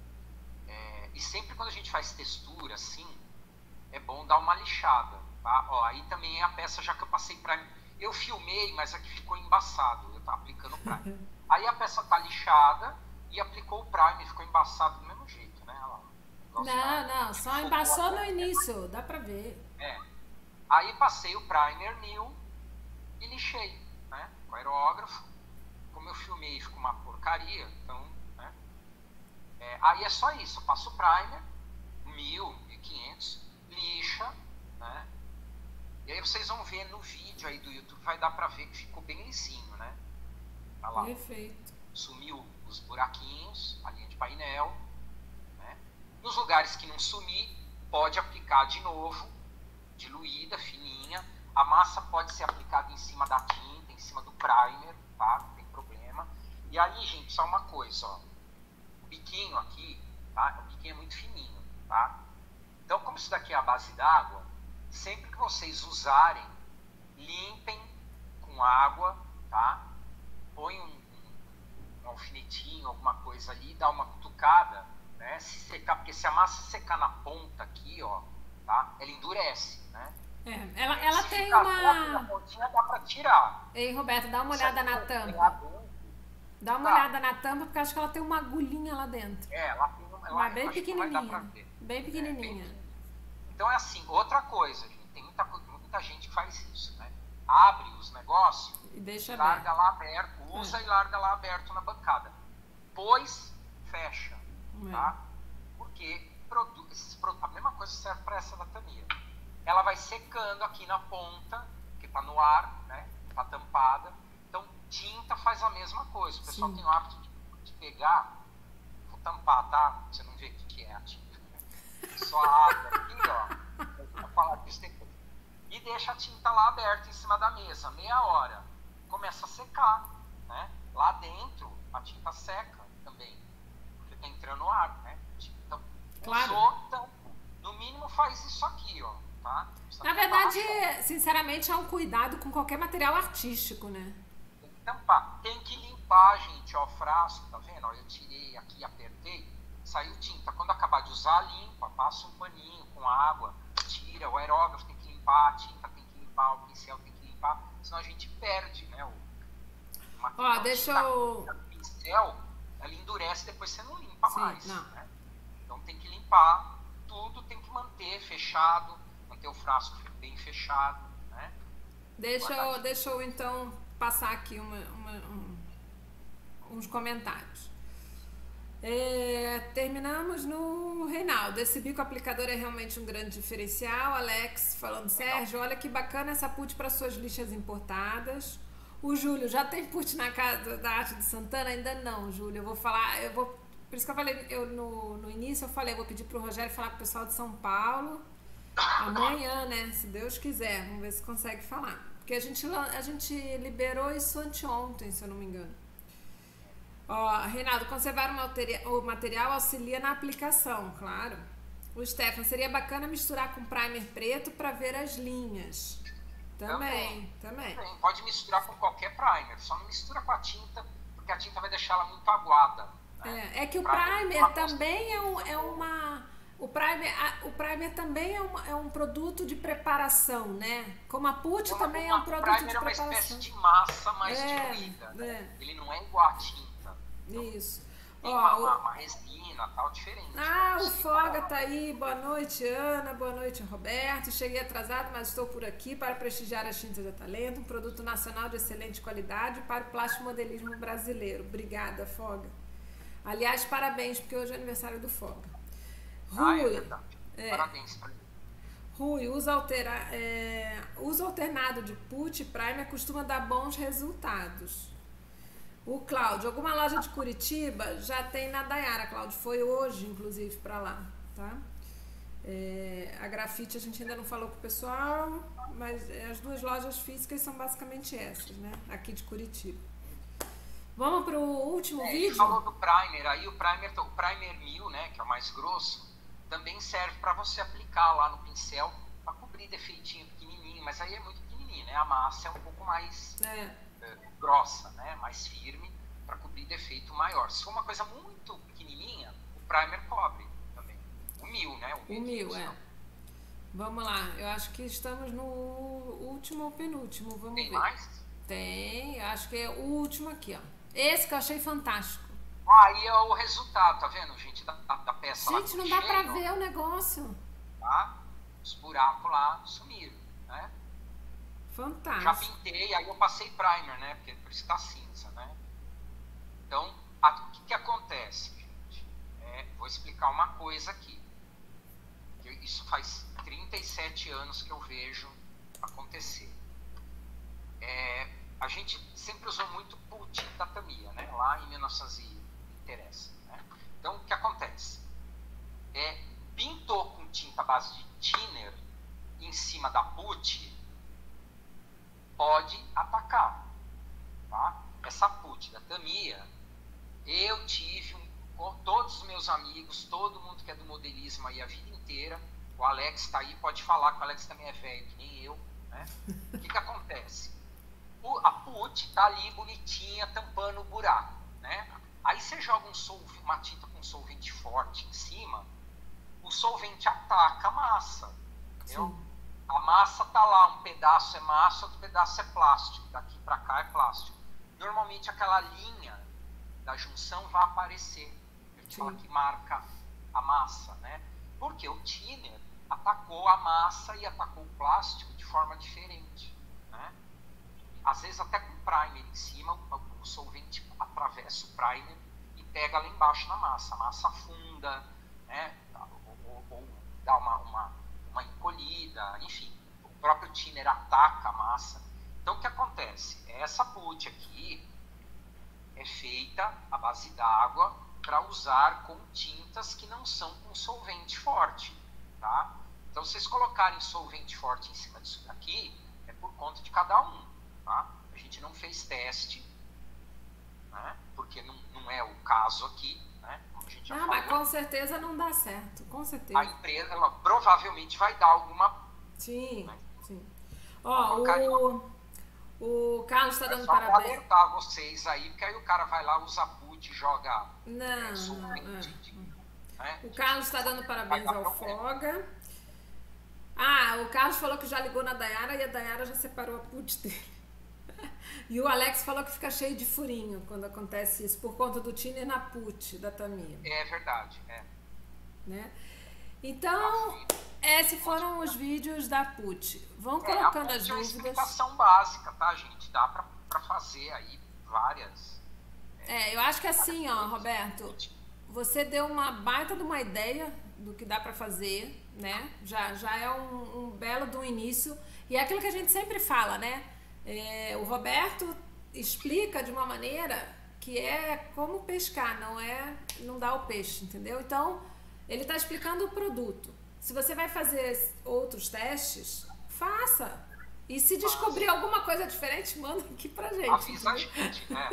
E sempre quando a gente faz textura assim, é bom dar uma lixada, tá? Ó, aí também é a peça já que eu passei primer. Eu filmei, mas aqui ficou embaçado, eu tava aplicando o primer. Aí a peça tá lixada e aplicou o primer, ficou embaçado do mesmo jeito, né? Não, só embaçou no início, dá pra ver. Aí passei o primer new e lixei, né? Com aerógrafo. Como eu filmei, ficou uma porcaria, então, né? Aí é só isso, eu passo o primer, 1000, 1500, lixa, né? E aí vocês vão ver no vídeo aí do YouTube, vai dar pra ver que ficou bem lisinho, né? Tá lá. Perfeito. Sumiu os buraquinhos, a linha de painel, né? Nos lugares que não sumir, pode aplicar de novo, diluída, fininha. A massa pode ser aplicada em cima da tinta, em cima do primer, tá? Não tem problema. E aí, gente, só uma coisa, ó. O biquinho aqui, tá? O biquinho é muito fininho, tá? Então, como isso daqui é a base d'água, sempre que vocês usarem, limpem com água, tá? Põe um alfinetinho, alguma coisa ali, dá uma cutucada, né? Se secar, porque se a massa secar na ponta aqui, ó, tá? Ela endurece, né? Ela tem na pontinha, dá pra tirar. Ei, Roberto, dá uma olhada na tampa. Dá uma olhada na tampa, porque acho que ela tem uma agulhinha lá dentro. Ela tem uma bem pequenininha. Bem pequenininha. Então é assim, outra coisa, gente, tem muita gente que faz isso, né? Abre os negócios e deixa larga lá aberto, usa e larga lá aberto na bancada. Depois fecha, tá? Porque a mesma coisa serve para essa da Tamiya. Ela vai secando aqui na ponta, que está no ar, né? Está tampada. Então, tinta faz a mesma coisa. O pessoal tem o hábito de pegar, vou tampar, tá? Você não vê o que é a tinta. Só a água aqui, ó. Vou falar disso depois. E deixa a tinta lá aberta em cima da mesa, meia hora. Começa a secar, né? Lá dentro, a tinta seca também, porque tá entrando ar, né? Então, claro. Então, no mínimo faz isso aqui, ó, tá? Na verdade, sinceramente, é um cuidado com qualquer material artístico, né? Tem que tampar. Tem que limpar, gente, ó, o frasco, tá vendo? Ó, eu tirei aqui, apertei, saiu tinta. Quando acabar de usar, limpa, passa um paninho com água, tira, o aerógrafo tem que limpar, a tinta tem que limpar, o pincel tem que limpar, senão a gente perde, né? Ó, deixa eu... O pincel, ela endurece, depois você não limpa mais. Não. Né? Então tem que limpar, tudo tem que manter fechado, manter o frasco bem fechado, né? Deixa eu então passar aqui uns comentários. Terminamos no Reinaldo. Esse bico aplicador é realmente um grande diferencial. Alex falando, Sérgio, olha que bacana essa put para suas lixas importadas. O Júlio, já tem put na Casa da Arte de Santana? Ainda não, Júlio. Eu vou falar, por isso que eu falei, no início eu falei, eu vou pedir pro Rogério falar com o pessoal de São Paulo amanhã, né? Se Deus quiser, vamos ver se consegue falar. Porque a gente liberou isso anteontem, se eu não me engano. Ó, Reinaldo, conservar o material auxilia na aplicação, claro. O Stefan, seria bacana misturar com primer preto para ver as linhas. Também. Pode misturar com qualquer primer, só não mistura com a tinta, porque a tinta vai deixar ela muito aguada. Né? É que o primer também o primer também é um produto de preparação, né? Como a put também é um produto de preparação. O primer é uma espécie de massa mais diluída. Né? Ele não é igual a tinta. Isso. Tem uma resina, tal, diferente. O Foga tá aí. Boa noite, Ana. Boa noite, Roberto. Cheguei atrasado, mas estou por aqui para prestigiar a Tinta de Talento, um produto nacional de excelente qualidade para o plástico modelismo brasileiro. Obrigada, Foga. Aliás, parabéns, porque hoje é aniversário do Foga. Rui, é verdade. Parabéns para ele. Rui, uso alternado de put e primer costuma dar bons resultados. O Cláudio, alguma loja de Curitiba já tem na Dayara, Cláudio, foi hoje, inclusive, para lá, tá? A Grafite a gente ainda não falou com o pessoal, mas as duas lojas físicas são basicamente essas, né? Aqui de Curitiba. Vamos para o último vídeo? Ele falou do primer, aí o primer 1000, né, que é o mais grosso, também serve para você aplicar lá no pincel, para cobrir defeitinho pequenininho, mas aí é muito pequenininho, né? A massa é um pouco mais... grossa, né? Mais firme, para cobrir defeito maior. Se for uma coisa muito pequenininha, o primer cobre também. O 1000, né? O 1000, Vamos lá, eu acho que estamos no último ou penúltimo, vamos ver. Tem mais? Tem, acho que é o último aqui, ó. Esse que eu achei fantástico. Aí é o resultado, tá vendo, gente, da peça lá. Gente, não dá pra ver o negócio. Tá? Os buracos lá sumiram, né? Fantástico. Já pintei, aí eu passei primer, né? Porque por isso tá cinza, né? Então, o que acontece, gente? Vou explicar uma coisa aqui. Isso faz 37 anos que eu vejo acontecer. A gente sempre usou muito put da Tamiya, né? Lá em 1900 interessa, né? Então, o que acontece? Pintou com tinta à base de thinner em cima da put, pode atacar, tá? Essa put da Tamiya, eu tive todos os meus amigos, todo mundo que é do modelismo aí a vida inteira, o Alex tá aí, pode falar que o Alex também é velho, que nem eu, né? O que acontece? A put tá ali bonitinha, tampando o buraco, né? Aí você joga uma tinta com solvente forte em cima, o solvente ataca a massa, entendeu? Sim. A massa tá lá, um pedaço é massa, outro pedaço é plástico, daqui para cá é plástico. Normalmente aquela linha da junção vai aparecer, a gente fala que marca a massa, né? Porque o thinner atacou a massa e atacou o plástico de forma diferente, né? Às vezes até com primer em cima, o solvente atravessa o primer e pega lá embaixo na massa, a massa afunda, né? dá uma encolhida, enfim, o próprio thinner ataca a massa. Então o que acontece? Essa putty aqui é feita à base d'água para usar com tintas que não são com solvente forte, tá? Então, se vocês colocarem solvente forte em cima disso daqui, é por conta de cada um, tá? A gente não fez teste, né? Porque não é o caso aqui, né? Como a gente já falou, mas com certeza não dá certo, com certeza. A empresa, ela provavelmente vai dar alguma... Sim, né? sim. Ó, o Carlos está dando parabéns. Só para alertar vocês aí, porque aí o cara vai lá, usa put, joga... O Carlos está dando parabéns ao Foga. O Carlos falou que já ligou na Dayara e a Dayara já separou a put dele. E o Alex falou que fica cheio de furinho quando acontece isso, por conta do thinner na put da Tamia. É verdade, né? Então, esses foram os vídeos da put. Vão colocando as dúvidas. É uma explicação básica, tá, gente? Dá pra fazer aí várias... eu acho que assim, ó, Roberto, você deu uma baita de uma ideia do que dá pra fazer, né? Já é um belo do início. E é aquilo que a gente sempre fala, né? O Roberto explica de uma maneira que é como pescar, não dá o peixe, entendeu? Então, ele está explicando o produto. Se você vai fazer outros testes, faça. E se descobrir alguma coisa diferente, manda aqui pra gente. Avisa a gente, né?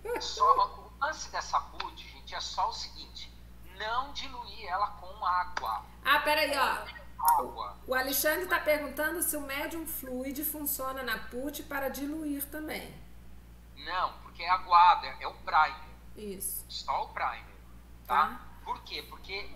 O lance dessa put, gente, é só o seguinte: não diluir ela com água. Peraí, ó. O Alexandre está perguntando se o Medium Fluid funciona na put para diluir também. Não, porque é aguada, é o primer. Isso. Só o primer, tá? Por quê? Porque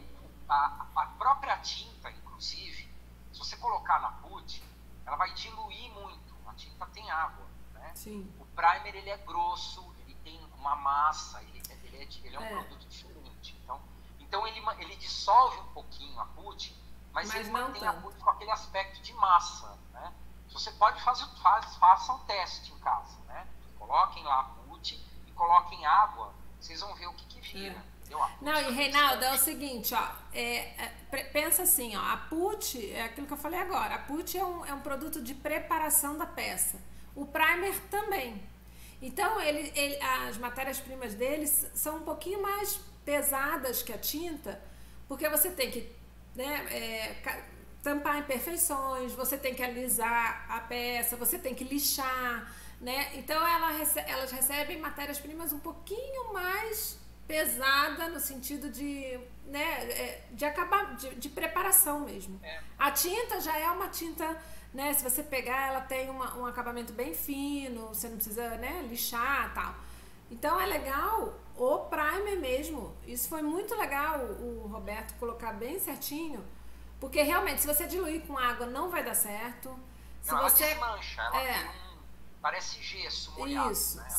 a própria tinta, inclusive, se você colocar na put, ela vai diluir muito. A tinta tem água, né? Sim. O primer, ele é grosso, ele tem uma massa, ele é um produto diferente. Então ele dissolve um pouquinho a put, mas ele mantém a put com aquele aspecto de massa, né? Você pode faça um teste em casa, né? Coloquem lá a put e coloquem água, vocês vão ver o que vira. Não, e Reinaldo, é o seguinte, ó, pensa assim, ó, a put, é aquilo que eu falei agora, a put é um produto de preparação da peça, o primer também. Então, as matérias-primas deles são um pouquinho mais pesadas que a tinta, porque você tem que, né, tampar imperfeições, você tem que alisar a peça, você tem que lixar, né? Então, elas recebem matérias-primas um pouquinho mais pesada no sentido de, né, de acabar, de preparação mesmo. A tinta já é uma tinta, né, se você pegar, ela tem um acabamento bem fino, você não precisa, né, lixar e tal. Então é legal o primer mesmo. Isso foi muito legal o Roberto colocar bem certinho, porque realmente se você diluir com água não vai dar certo. Se ela você desmancha, ela tem parece gesso molhado. Isso. Né?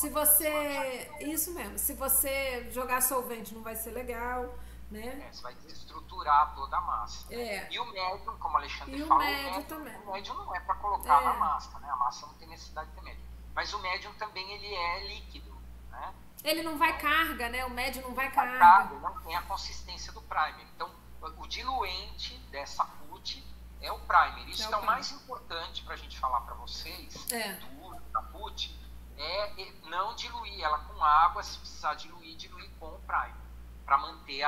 Isso mesmo. Se você jogar solvente não vai ser legal, né? Você vai desestruturar toda a massa. E o médium, como o Alexandre falou, o médium não é para colocar na massa, né? A massa não tem necessidade de ter médium. Mas o médium também ele é líquido, né? Ele não vai carga, né? O médium não vai carga. Não tem a consistência do primer. Então, o diluente dessa put é o primer. Isso que é o mais importante para a gente falar para vocês do uso da put, é não diluir ela com água. Se precisar diluir com o primer, para manter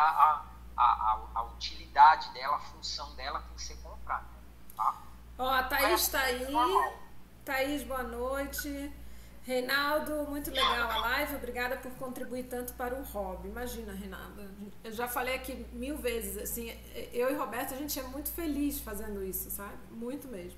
a utilidade dela, a função dela tem que ser com o primer, tá? Ó, a Thaís tá aí. Thaís, boa noite. Reinaldo, muito legal a live, obrigada por contribuir tanto para o hobby. Imagina, Reinaldo, eu já falei aqui 1000 vezes, assim, eu e Roberto, a gente é muito feliz fazendo isso, sabe? Muito mesmo.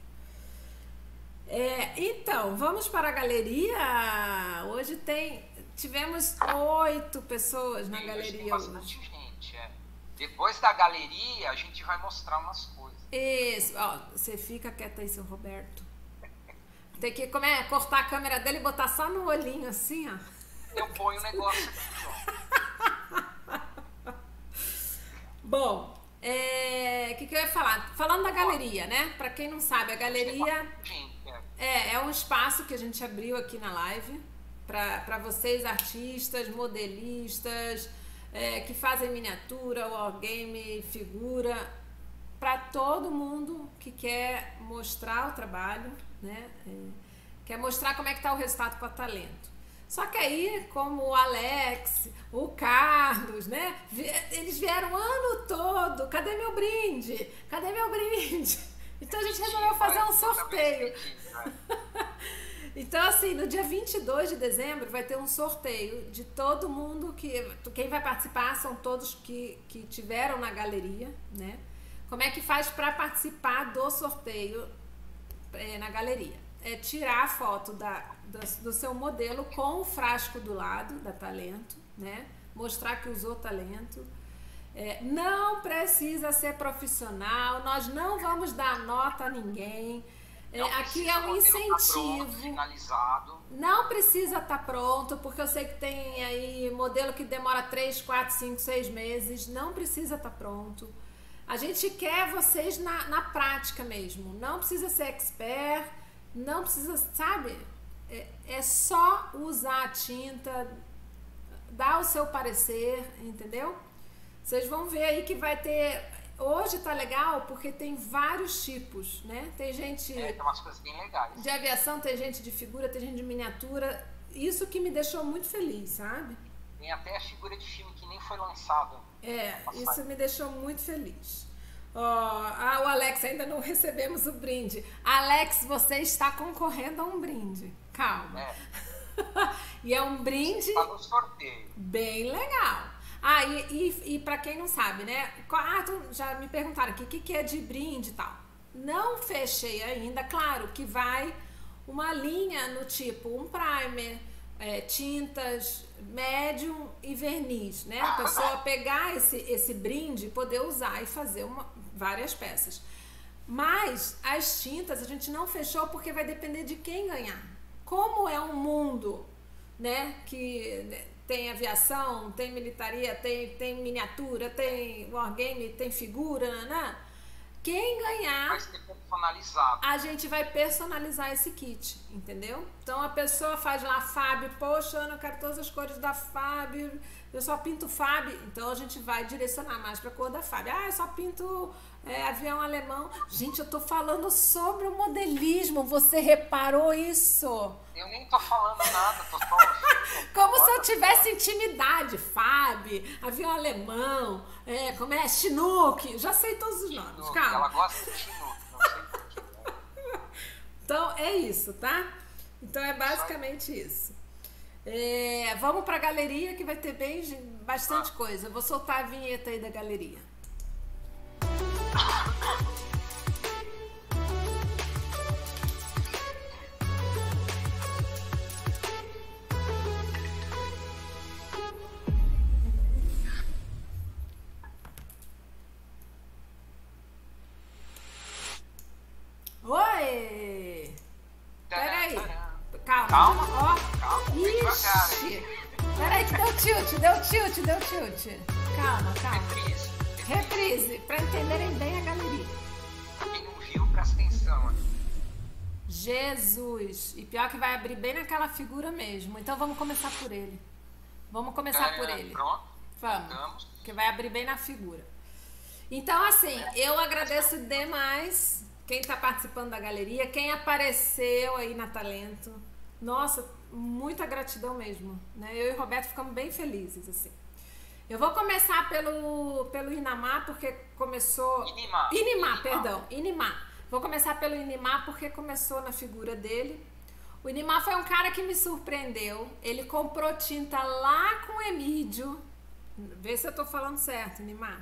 Então, vamos para a galeria. Hoje tivemos 8 pessoas na galeria. Tem bastante gente, Depois da galeria, a gente vai mostrar umas coisas. Isso, ó, você fica quieto aí, seu Roberto. Tem que cortar a câmera dele e botar só no olhinho, assim, ó. Eu ponho o negócio aqui, ó. Bom, que eu ia falar? Falando da galeria, né? Pra quem não sabe, a galeria é um espaço que a gente abriu aqui na live pra vocês, artistas, modelistas, que fazem miniatura, wargame, figura. para todo mundo que quer mostrar o trabalho, né? Quer mostrar como é que tá o resultado com a Talento. Só que aí, como o Alex, o Carlos, né? Eles vieram o ano todo. Cadê meu brinde? Cadê meu brinde? Então a gente resolveu fazer um sorteio. Então, assim, no dia 22 de dezembro vai ter um sorteio de todo mundo que... Quem vai participar são todos que tiveram na galeria, né? Como é que faz para participar do sorteio na galeria? É tirar a foto do seu modelo com o frasco do lado da Talento, né? Mostrar que usou Talento. Não precisa ser profissional, nós não vamos dar nota a ninguém. Aqui é um incentivo. Finalizado. Não precisa estar pronto, porque eu sei que tem aí modelo que demora 3, 4, 5, 6 meses. Não precisa estar pronto. A gente quer vocês na prática mesmo. Não precisa ser expert, não precisa, sabe? É só usar a tinta, dar o seu parecer, entendeu? Vocês vão ver aí que vai ter... Hoje tá legal porque tem vários tipos, né? Tem gente... tem umas coisas bem legais. De aviação, tem gente de figura, tem gente de miniatura. Isso que me deixou muito feliz, sabe? Tem até a figura de filme que nem foi lançada. Isso me deixou muito feliz. O Alex, ainda não recebemos o brinde. Alex, você está concorrendo a um brinde. Calma. E é um brinde... Está no sorteio. Bem legal. E para quem não sabe, né? Já me perguntaram aqui o que é de brinde e tal. Não fechei ainda. Claro que vai uma linha no tipo um primer, tintas, médium e verniz, né? A pessoa pegar esse brinde, poder usar e fazer várias peças. Mas as tintas a gente não fechou porque vai depender de quem ganhar. Como é um mundo, né? Que tem aviação, tem militaria, tem miniatura, tem wargame, tem figura, né? Quem ganhar, vai ser personalizado. A gente vai personalizar esse kit, entendeu? Então a pessoa faz lá Fábio, poxa, Ana, eu quero todas as cores da Fábio, eu só pinto Fábio, então a gente vai direcionar mais para a cor da Fábio. Eu só pinto avião alemão. Gente, eu tô falando sobre o modelismo, você reparou isso? Eu nem tô falando nada, tô só ouvindo. Como se eu tivesse intimidade, Fábio, avião alemão, como é, Chinook, já sei todos os nomes, Chinook, calma. ela gosta de Chinook, não sei porquê. Então é isso, tá? Então é basicamente isso. Vamos pra galeria que vai ter bastante coisa. Eu vou soltar a vinheta aí da galeria. Oi! Peraí. Calma. Ó. Ixi. Peraí que deu tilt. Calma. Reprise, pra entenderem bem a galeria. Pra quem não viu, presta atenção. Jesus. E pior que vai abrir bem naquela figura mesmo. Então vamos começar por ele. Vamos começar por ele. Pronto. Vamos. Que vai abrir bem na figura. Então, assim, eu agradeço demais quem está participando da galeria, quem apareceu aí na Talento. Nossa, muita gratidão mesmo, né? Eu e o Roberto ficamos bem felizes, assim. Eu vou começar pelo Inamar, porque começou... Inimar. Vou começar pelo Inimar, porque começou na figura dele. O Inimar foi um cara que me surpreendeu. Ele comprou tinta lá com o Emídio. Vê se eu tô falando certo, Inimar.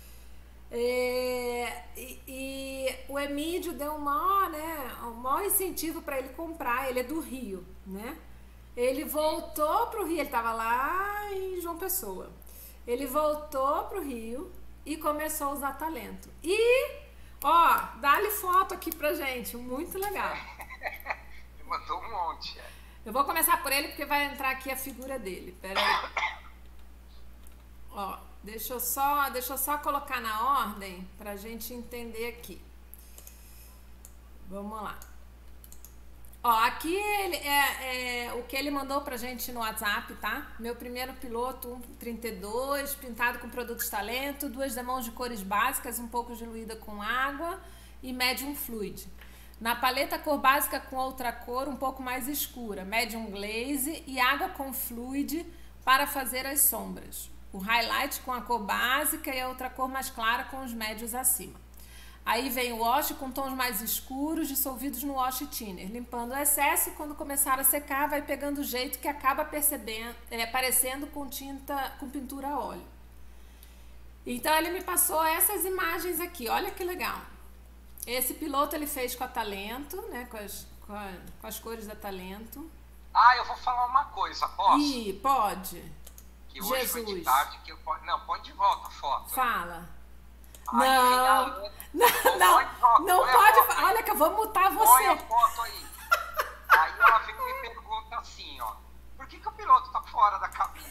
E o Emídio deu um maior incentivo para ele comprar. Ele é do Rio, né? Ele voltou pro Rio, ele tava lá em João Pessoa. Ele voltou pro Rio e começou a usar Talento. E, ó, dá-lhe foto aqui pra gente, muito legal. Ele mandou um monte. Eu vou começar por ele porque vai entrar aqui a figura dele. Pera aí. Ó, deixa eu só colocar na ordem pra gente entender aqui. Vamos lá. Ó, aqui o que ele mandou pra gente no WhatsApp, tá? Meu primeiro piloto, 1,32, pintado com produtos talento, 2 demãos de cores básicas, um pouco diluída com água e medium fluid. Na paleta, cor básica com outra cor um pouco mais escura, medium glaze e água com fluid para fazer as sombras. O highlight com a cor básica e a outra cor mais clara com os médios acima. Aí vem o wash com tons mais escuros dissolvidos no wash thinner, limpando o excesso e quando começar a secar vai pegando o jeito que acaba parecendo com pintura a óleo. Então ele me passou essas imagens aqui, olha que legal. Esse piloto ele fez com a Talento, né, com as cores da Talento. Ah, eu vou falar uma coisa, posso? Ih, pode. Que hoje foi de tarde que eu... Não, põe de volta a foto. Fala. Aí Não pode. Olha que eu vou mutar você. Põe a foto aí. Aí ela vem e me pergunta assim, ó. Por que o piloto tá fora da cabine?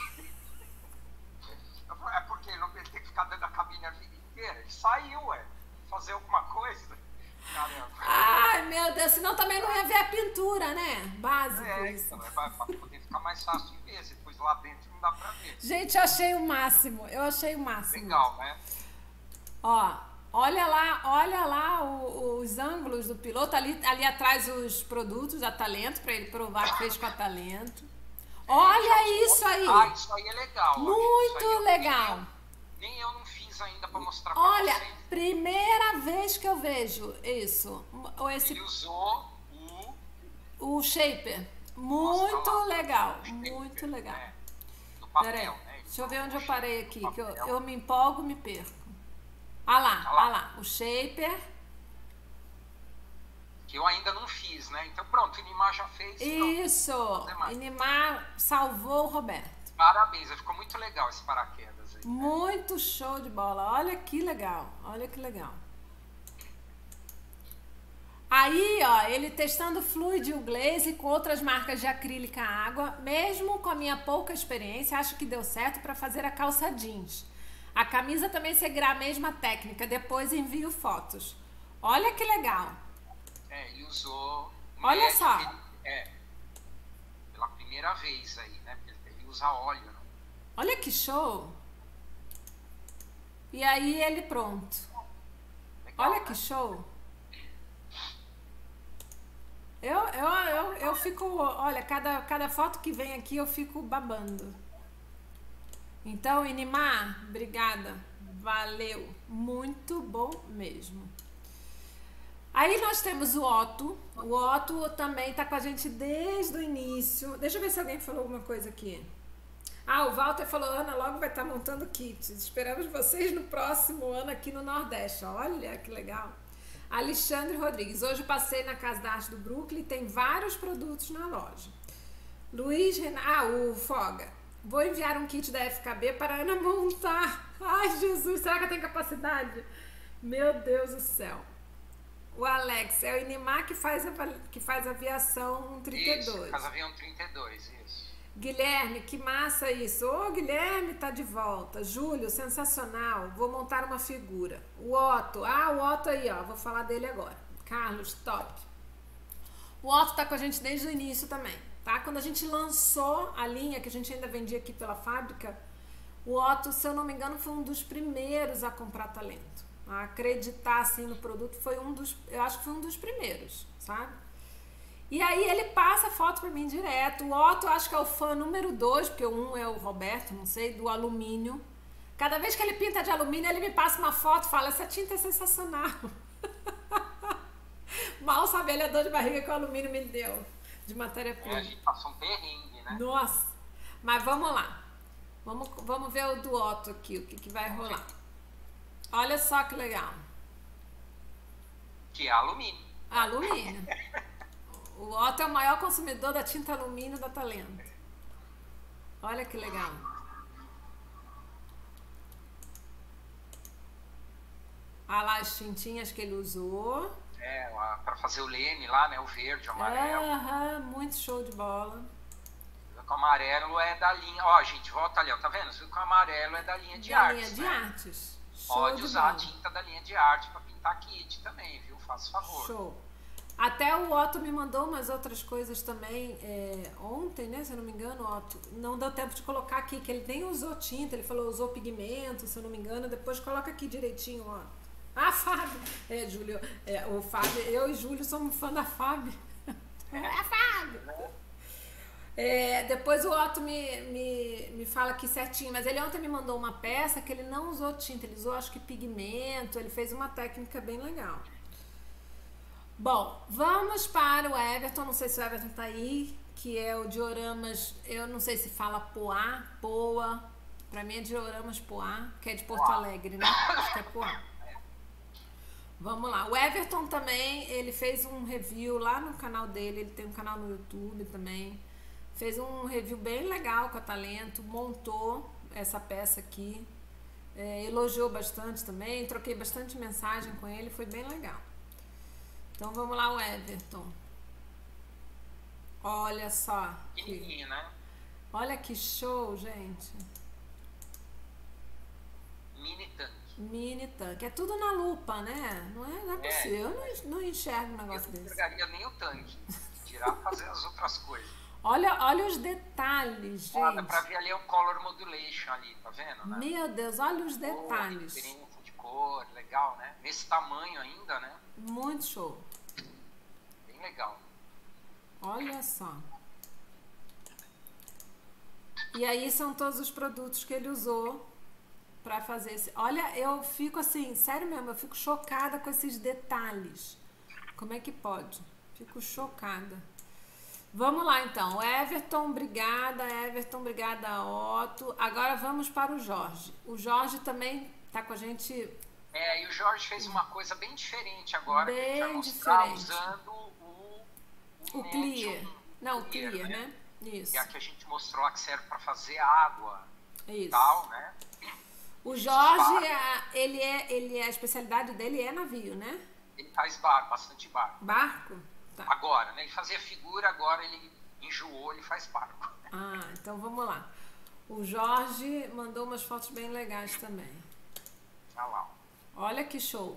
É porque ele não tem que ficar dentro da cabine a vida inteira. Ele saiu, fazer alguma coisa. Caramba. Ai, meu Deus. Senão também não ia ver a pintura, né? Básico isso. Então, pra poder ficar mais fácil de ver. Depois lá dentro não dá pra ver. Gente, eu achei o máximo. Legal, né? Ó, olha lá os ângulos do piloto, ali atrás os produtos da Talento, para ele provar que fez com a Talento. Olha isso aí! Ah, isso aí é legal. Muito legal. Nem eu não fiz ainda para mostrar pra Olha, vocês. primeira vez que eu vejo isso. Ele usou o shaper. Muito legal, muito legal. No papel, Peraí, né? deixa eu ver onde eu parei aqui, que eu me empolgo, me perco. Ah lá, o shaper. Que eu ainda não fiz, né? Então pronto, o Inimar já fez. Isso, Inimar salvou o Roberto. Parabéns, ficou muito legal esse paraquedas aí. Muito show de bola, olha que legal, olha que legal. Aí, ó, ele testando fluid e o glaze com outras marcas de acrílica água, mesmo com a minha pouca experiência, acho que deu certo para fazer a calça jeans. A camisa também seguirá a mesma técnica, depois envio fotos. Olha que legal. Ele usou... Olha só. Pela primeira vez aí, né? Porque ele usa óleo, né? Olha que show. E aí ele pronto. Legal, olha, né? Que show. Eu fico... Olha, cada foto que vem aqui eu fico babando. Então, Inimar, obrigada, valeu, muito bom mesmo. Aí nós temos o Otto também tá com a gente desde o início. Deixa eu ver se alguém falou alguma coisa aqui. Ah, o Walter falou, Ana, logo vai estar montando kits, esperamos vocês no próximo ano aqui no Nordeste, olha que legal. Alexandre Rodrigues, hoje passei na Casa da Arte do Brooklyn, tem vários produtos na loja. Luiz Renato, o Foga. Vou enviar um kit da FKB para a Ana montar. Ai, Jesus, será que eu tenho capacidade? Meu Deus do céu. O Alex, é o Inimar que faz aviação 132. Isso, faz avião 32, isso. Guilherme, que massa isso. Ô, Guilherme tá de volta. Júlio, sensacional. Vou montar uma figura. O Otto aí, ó. Vou falar dele agora. Carlos, top. O Otto tá com a gente desde o início também. Tá? Quando a gente lançou a linha, que a gente ainda vendia aqui pela fábrica, o Otto, se eu não me engano, foi um dos primeiros a comprar Talento. A acreditar assim no produto, eu acho que foi um dos primeiros, sabe? E aí ele passa foto pra mim direto. O Otto, acho que é o fã número 2, porque o 1 é o Roberto, não sei, do alumínio. Cada vez que ele pinta de alumínio, ele me passa uma foto e fala, essa tinta é sensacional. Mal sabe ele a dor de barriga que o alumínio me deu. De matéria-prima. A gente passou um perrengue, né? Nossa! Mas vamos lá. Vamos ver o do Otto aqui, o que vai rolar. Olha só que legal. Que é alumínio. Alumínio. O Otto é o maior consumidor da tinta alumínio da Talento. Olha que legal. Olha lá as tintinhas que ele usou. Pra fazer o leme lá, né? O verde, o amarelo. Muito show de bola. O amarelo é da linha... Ó, gente, volta ali, ó. Tá vendo? O amarelo é da linha de artes. Da linha de artes. Pode usar a tinta da linha de arte pra pintar kit também, viu? Faça favor. Show. Até o Otto me mandou umas outras coisas também ontem, né? Se eu não me engano, Otto. Não deu tempo de colocar aqui, que ele nem usou tinta, ele falou usou pigmento, se eu não me engano. Depois coloca aqui direitinho, Otto. Ah, Fábio! Júlio, o Fábio, eu e Júlio somos fã da Fábio. Fábio! Depois o Otto me fala aqui certinho, mas ele ontem me mandou uma peça que ele não usou tinta, ele usou acho que pigmento, ele fez uma técnica bem legal. Bom, vamos para o Everton, não sei se o Everton tá aí, que é o Dioramas, eu não sei se fala Poa, pra mim é Dioramas Poá, que é de Porto Alegre, né? Acho que é Poá. Vamos lá, o Everton também, ele fez um review lá no canal dele, ele tem um canal no YouTube também, fez um review bem legal com a Talento, montou essa peça aqui, elogiou bastante também, troquei bastante mensagem com ele, foi bem legal. Então vamos lá, o Everton. Olha só. Pequenininho, né? Olha que show, gente. Mini tanque. Mini tanque. É tudo na lupa, né? Não é possível. Eu não enxergo um negócio desse. Eu não enxergaria nem o tanque. Tirar fazer as outras coisas. Olha os detalhes, gente. Dá pra ver ali um color modulation ali, tá vendo? Né? Meu Deus, olha os detalhes. Diferença de cor, legal, né? Nesse tamanho ainda, né? Muito show. Bem legal. Olha só. E aí são todos os produtos que ele usou pra fazer esse... Olha, eu fico assim, sério mesmo, eu fico chocada com esses detalhes. Como é que pode? Fico chocada. Vamos lá, então. Everton, obrigada, Otto. Agora vamos para o Jorge. O Jorge também tá com a gente... E o Jorge fez uma coisa bem diferente agora, bem que a gente vai mostrar diferente. usando o Clear. Não, o Clear, né? Isso. Que é a que a gente mostrou lá que serve para fazer água e Isso. tal, né? O Jorge, a especialidade dele é navio, né? Ele faz barco, bastante barco. Barco? Tá. Agora, né? Ele fazia figura, agora ele enjoou, ele faz barco. Ah, então vamos lá. O Jorge mandou umas fotos bem legais também. Olha lá. Olha que show.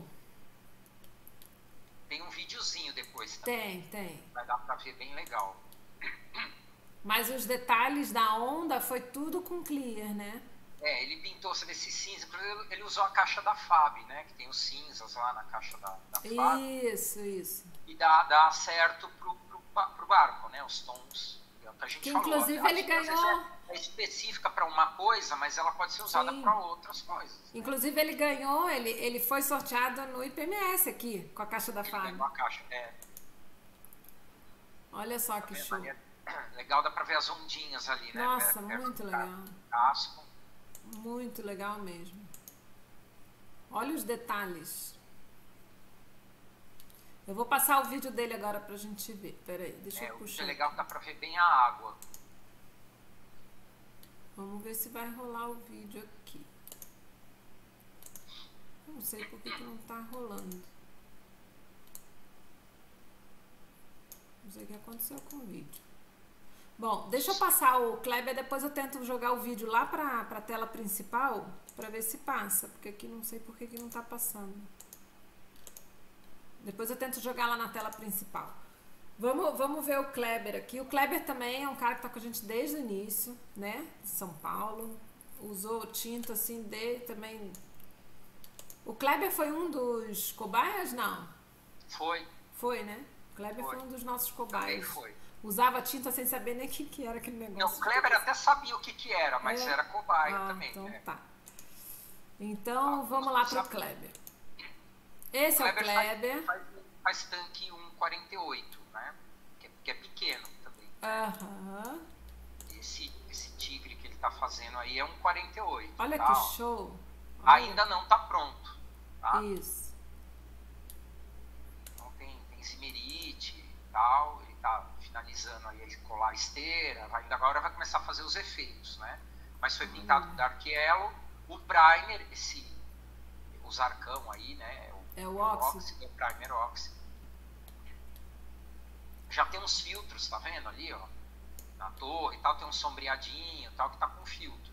Tem um videozinho depois também. Tem. Vai dar pra ver bem legal. Mas os detalhes da onda foi tudo com Clear, né? Ele pintou esse cinza. Ele usou a caixa da Fab, né? Que tem os cinzas lá na caixa da Fab. Isso. E dá certo pro barco, né? Os tons. A gente que falou, inclusive ele ganhou... É específica para uma coisa, mas ela pode ser usada para outras coisas. Né? Inclusive ele ganhou, ele foi sorteado no IPMS aqui, com a caixa da Fab. Ganhou a caixa, Olha só que show. Legal, dá para ver as ondinhas ali, né? Nossa, muito legal. Casco. Muito legal mesmo. Olha os detalhes. Eu vou passar o vídeo dele agora pra gente ver. Pera aí, deixa eu puxar. É legal, dá pra ver bem a água. Vamos ver se vai rolar o vídeo aqui. Não sei por que não tá rolando. Não sei o que aconteceu com o vídeo. Bom, deixa eu passar o Kleber, depois eu tento jogar o vídeo lá pra tela principal, pra ver se passa, porque aqui não sei por que não tá passando. Depois eu tento jogar lá na tela principal. Vamos ver o Kleber aqui. O Kleber também é um cara que tá com a gente desde o início, né? De São Paulo. Usou tinta assim também. O Kleber foi um dos cobaias, não? Foi, né? O Kleber foi um dos nossos cobaias. Foi. Usava tinta sem saber nem o que era aquele negócio. Não, o Kleber até sabia o que era, mas era cobaia também. Então tá. Então vamos lá pro Kleber. Esse é o Kleber. Faz tanque 1,48, né? Que é pequeno também. Aham. Esse tigre que ele tá fazendo aí é 1,48. Olha que show. Olha. Ainda não tá pronto. Tá? Isso. Então tem zimerite e tal. Ele tá finalizando aí a colar a esteira. Agora vai começar a fazer os efeitos, né? Mas foi pintado com Dark Yellow. O primer, o Zarcão aí, né? O Oxy. O primer Oxy. Já tem uns filtros, tá vendo ali, ó? Na torre e tal, tem um sombreadinho e tal, que tá com filtro.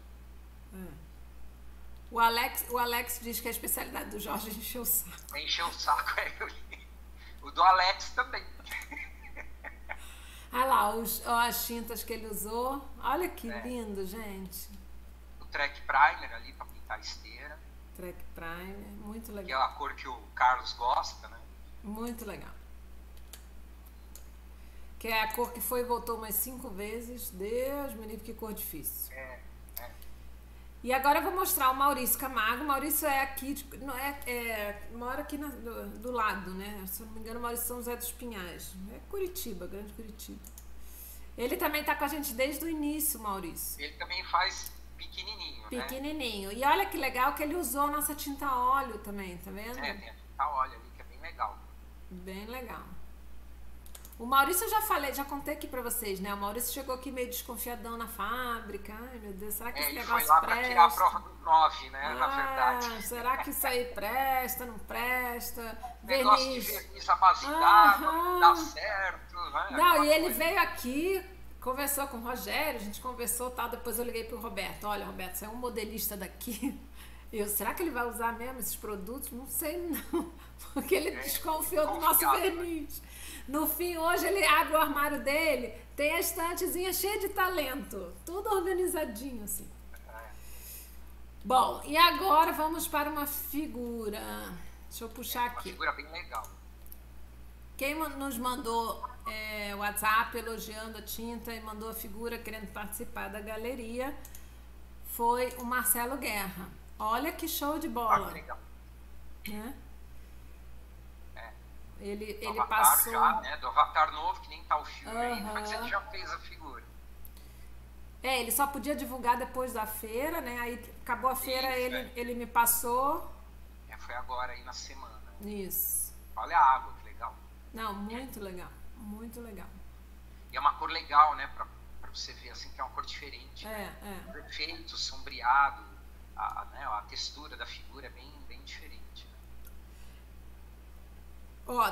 O Alex diz que a especialidade do Jorge é encher o saco. Encher o saco, O do Alex também. Olha lá, as tintas que ele usou. Olha que lindo, gente. O Trek Primer ali para pintar esteira. Trek Primer, muito legal. Que é a cor que o Carlos gosta, né? Muito legal. Que é a cor que foi e voltou umas 5 vezes. Deus me livre, que cor difícil. E agora eu vou mostrar o Maurício Camargo. O Maurício é aqui, mora aqui do lado, né? Se eu não me engano, o Maurício São José dos Pinhais. É Curitiba, Grande Curitiba. Ele também tá com a gente desde o início, Maurício. Ele também faz pequenininho, Pequenininho. E olha que legal que ele usou nossa tinta óleo também, tá vendo? Tem a tinta óleo ali, que é bem legal. Bem legal. O Maurício eu já contei aqui pra vocês, né? O Maurício chegou aqui meio desconfiadão na fábrica. Ai, meu Deus, será que esse negócio foi lá presta? Pra tirar a prova do 9, né? Na verdade. Será que isso aí presta, não presta? Negócio de verniz à base d'água, não dá certo, né? Não, e ele veio aqui, conversou com o Rogério, a gente conversou, tal, depois eu liguei pro Roberto. Olha, Roberto, você é um modelista daqui. Será que ele vai usar mesmo esses produtos? Não sei não, porque ele desconfiou do nosso verniz. No fim, hoje ele abre o armário dele, tem a estantezinha cheia de talento, tudo organizadinho assim. Bom, e agora vamos para uma figura. Deixa eu puxar aqui. Uma figura bem legal. Quem nos mandou o WhatsApp elogiando a tinta e mandou a figura querendo participar da galeria foi o Marcelo Guerra. Olha que show de bola. Que legal. Né? Ele Avatar passou já, né? Do Avatar novo, que nem tá o filme ainda, mas ele já fez a figura. Ele só podia divulgar depois da feira, né? Aí acabou a feira, ele me passou. Foi agora aí na semana. Isso. Olha a água, que legal. Não, muito legal. Muito legal. E é uma cor legal, né? Pra você ver assim que é uma cor diferente. Perfeito, sombreado. A textura da figura é bem diferente. Ó,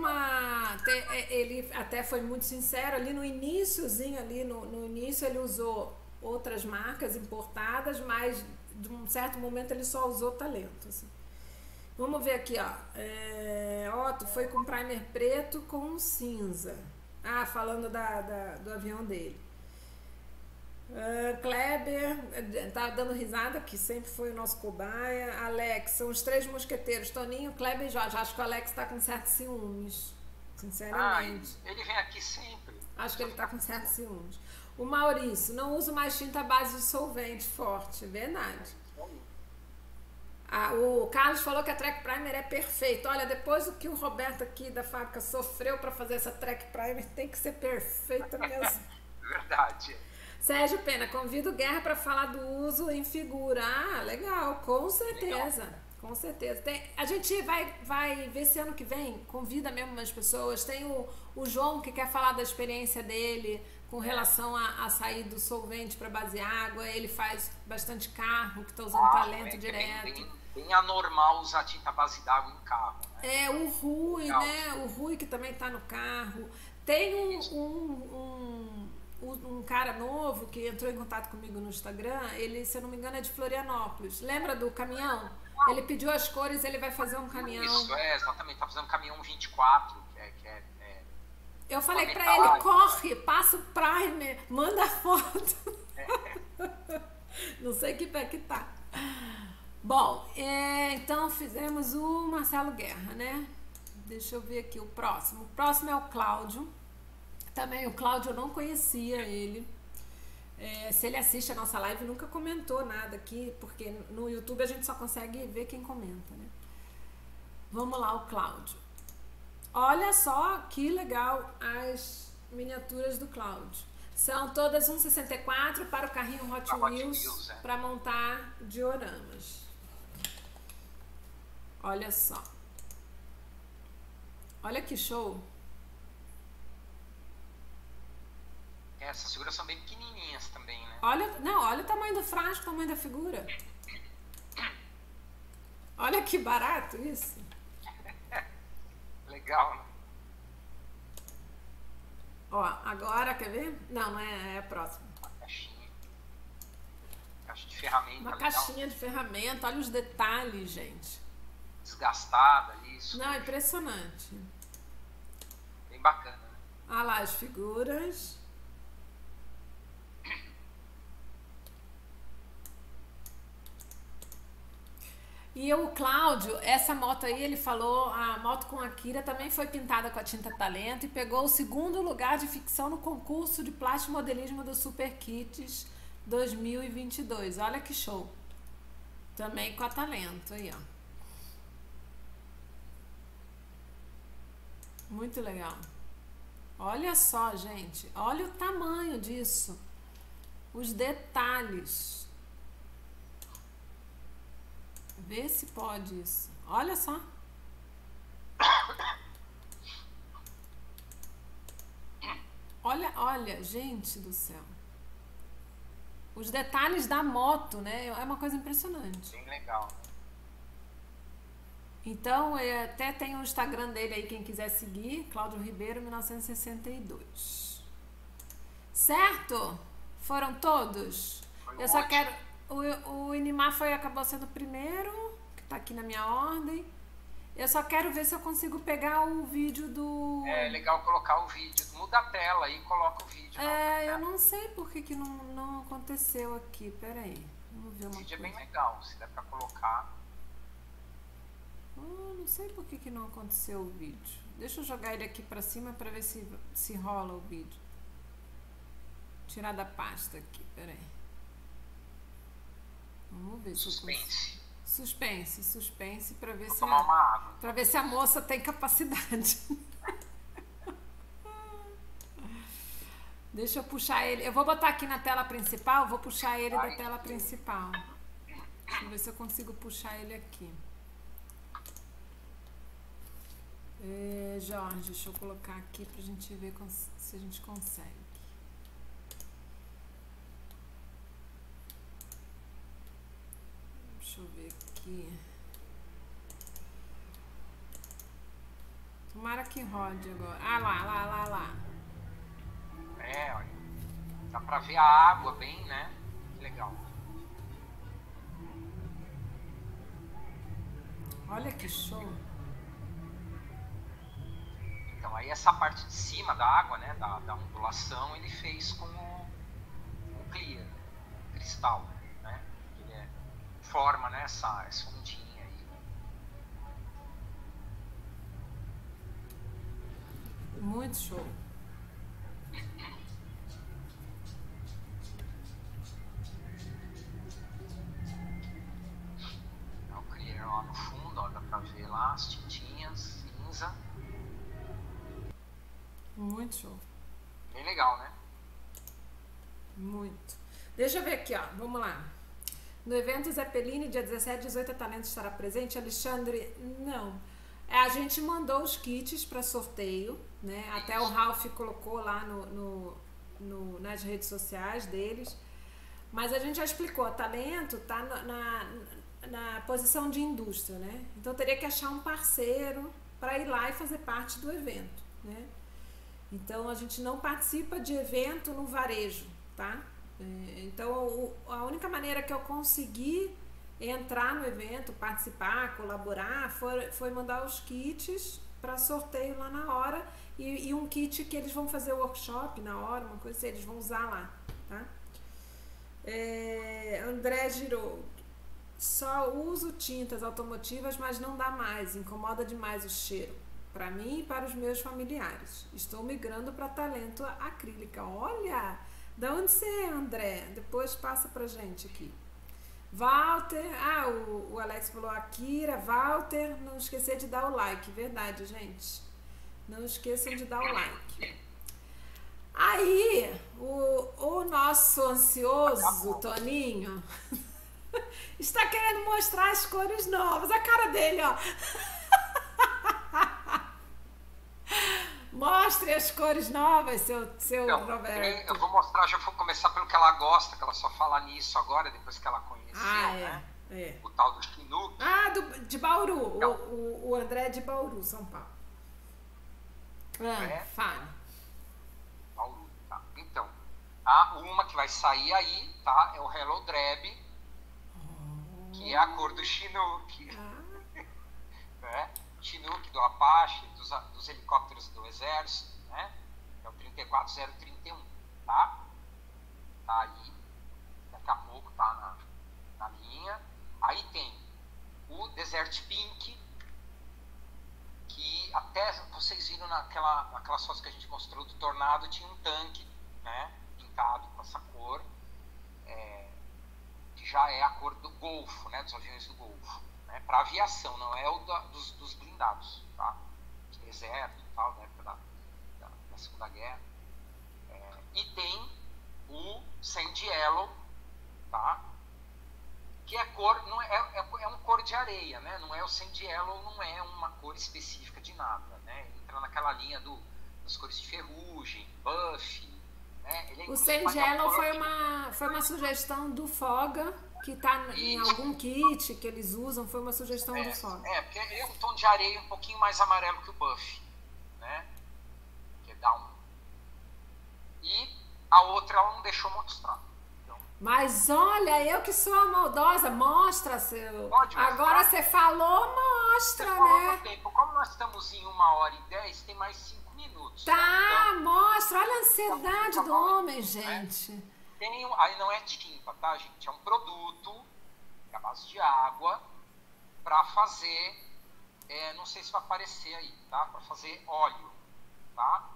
ele até foi muito sincero, ali no iniciozinho, no início ele usou outras marcas importadas, mas de um certo momento ele só usou talento, assim. Vamos ver aqui, ó. Otto foi com primer preto com cinza. Falando do avião dele. Kleber tá dando risada, que sempre foi o nosso cobaia. Alex, são os 3 mosqueteiros, Toninho, Kleber e Jorge. Acho que o Alex tá com certos ciúmes, sinceramente. Ele vem aqui sempre. Acho que ele tá com certos ciúmes. O Maurício, não uso mais tinta à base de solvente forte, verdade. O Carlos falou que a Trek Primer é perfeita. Olha, depois do que o Roberto aqui da fábrica sofreu para fazer essa Trek Primer, tem que ser perfeita mesmo. Verdade. Sérgio Pena, convido o Guerra para falar do uso em figura. Legal, com certeza. Legal. Com certeza. A gente vai ver esse ano que vem, convida mesmo umas pessoas. Tem o João que quer falar da experiência dele com relação a sair do solvente para base água. Ele faz bastante carro, que está usando talento direto. Bem anormal usar tinta base d'água em carro. Né? O Rui, né? O Rui que também está no carro. Tem um cara novo que entrou em contato comigo no Instagram, ele, se eu não me engano, é de Florianópolis. Lembra do caminhão? Ele pediu as cores, ele vai fazer um caminhão. Isso, exatamente, tá fazendo um caminhão 24, eu falei pra ele, corre, passa o primer, manda foto. Não sei que pé que tá. Bom, então fizemos o Marcelo Guerra, né? Deixa eu ver aqui o próximo. O próximo é o Cláudio. Também o Cláudio eu não conhecia ele. Se ele assiste a nossa live, nunca comentou nada aqui, porque no YouTube a gente só consegue ver quem comenta, né? Vamos lá, o Cláudio. Olha só que legal as miniaturas do Cláudio. São todas 1,64 para o carrinho Hot Wheels para montar dioramas. Olha só. Olha que show. Essas figuras são bem pequenininhas também, né? Olha o tamanho do frasco, o tamanho da figura. Olha que barato isso. Legal, né? Ó, agora, quer ver? Não é a próxima. Uma caixinha. Caixa de ferramenta. Uma caixinha de ferramenta, olha os detalhes, gente. Desgastada, isso. Não, impressionante. bacana, né? Ah lá, as figuras. E o Cláudio, essa moto aí, ele falou, a moto com a Kira também foi pintada com a tinta Talento e pegou o segundo lugar de ficção no concurso de plástico modelismo do Super Kits 2022. Olha que show. Também com a Talento aí, ó. Muito legal. Olha só, gente. Olha o tamanho disso. Os detalhes. Vê se pode isso. Olha só. Olha, gente do céu. Os detalhes da moto, né? É uma coisa impressionante. Bem legal, né? Então, até tem o Instagram dele aí, quem quiser seguir, Cláudio Ribeiro, 1962. Certo? Foram todos? Eu só quero... O Inimar acabou sendo o primeiro, que tá aqui na minha ordem. Eu só quero ver se eu consigo pegar o vídeo do... É legal colocar o vídeo. Muda a tela e coloca o vídeo. Eu não sei por que não aconteceu aqui. Pera aí. Vamos ver uma coisa. O vídeo é bem legal, se der pra colocar. Não sei por que não aconteceu o vídeo. Deixa eu jogar ele aqui pra cima pra ver se rola o vídeo. Tirar da pasta aqui, peraí. Vamos ver se eu consigo. Suspense pra ver tomar uma água. Pra ver se a moça tem capacidade. Deixa eu puxar ele. Eu vou botar aqui na tela principal, vou puxar ele da tela principal. Deixa eu ver se eu consigo puxar ele aqui. Jorge, deixa eu colocar aqui pra gente ver se a gente consegue. Deixa eu ver aqui. Tomara que rode agora. Ah lá. Olha. Dá pra ver a água bem, né? Que legal. Olha que show. Então, aí essa parte de cima da água, né? Da ondulação, ele fez com o clear, cristal, né? Ele forma, né, essa ondinha aí. Muito show. O clear lá no fundo, ó, dá pra ver lá as tintinhas, cinza. Muito show. Bem legal, né? Muito. Deixa eu ver aqui, ó. Vamos lá. No evento Zeppelin, dia 17 e 18, a Talento estará presente. Alexandre, não. A gente mandou os kits para sorteio, né? Até o Ralph colocou lá nas redes sociais deles. Mas a gente já explicou, a Talento tá na posição de indústria, né? Então teria que achar um parceiro para ir lá e fazer parte do evento, né? Então a gente não participa de evento no varejo, tá? Então a única maneira que eu consegui entrar no evento, participar, colaborar, foi mandar os kits para sorteio lá na hora e um kit que eles vão fazer o workshop na hora, uma coisa assim, eles vão usar lá, tá? André Girou, só uso tintas automotivas, mas não dá mais, incomoda demais o cheiro. Para mim e para os meus familiares. Estou migrando para Talento acrílica. Olha! Da onde você é, André? Depois passa pra gente aqui. Walter. O Alex falou Akira. Walter, não esquecer de dar o like. Verdade, gente. Não esqueçam de dar o like. Aí, o nosso ansioso Toninho está querendo mostrar as cores novas. A cara dele, ó. Mostre as cores novas, seu então, Roberto. Eu vou mostrar, já vou começar pelo que ela gosta, que ela só fala nisso agora, depois que ela conheceu, né? O tal do Chinook. De Bauru. Então, o André é de Bauru, São Paulo. Fala. Bauru, tá. Então, uma que vai sair aí, tá? É o Hello Drab, que é a cor do Chinook. Né? Chinook do Apache, dos helicópteros do Exército. né? É o 34031, tá? Tá aí, daqui a pouco tá na linha. Aí tem o Desert Pink, que até vocês viram naquelas fotos que a gente mostrou do Tornado, tinha um tanque, né, pintado com essa cor, que já é a cor do Golfo, né, dos aviões do Golfo, né, para aviação, não é o dos blindados, tá? De exército e tal, da época da Segunda Guerra. E tem o Sand Yellow, tá? Que é cor, não é um cor de areia, né? Não é o Sand Yellow, não é uma cor específica de nada, né? Entra naquela linha das cores de ferrugem, buff, né? O Sand Yellow foi uma sugestão do Foga, que tá em algum kit que eles usam, foi uma sugestão do Foga. Porque ele é um tom de areia um pouquinho mais amarelo que o buff, né? Que dá um... E a outra ela não deixou mostrar. Mas olha, eu que sou a maldosa, mostra, seu. Pode mostrar. Agora você falou, mostra, você falou né? no tempo. Como nós estamos em 1h10, tem mais 5 minutos. Tá, né? Então, mostra. Olha a ansiedade do homem, gente. Né? Aí não é tinta, tá, gente? É um produto à base de água para fazer, não sei se vai aparecer aí, tá? Para fazer óleo, tá?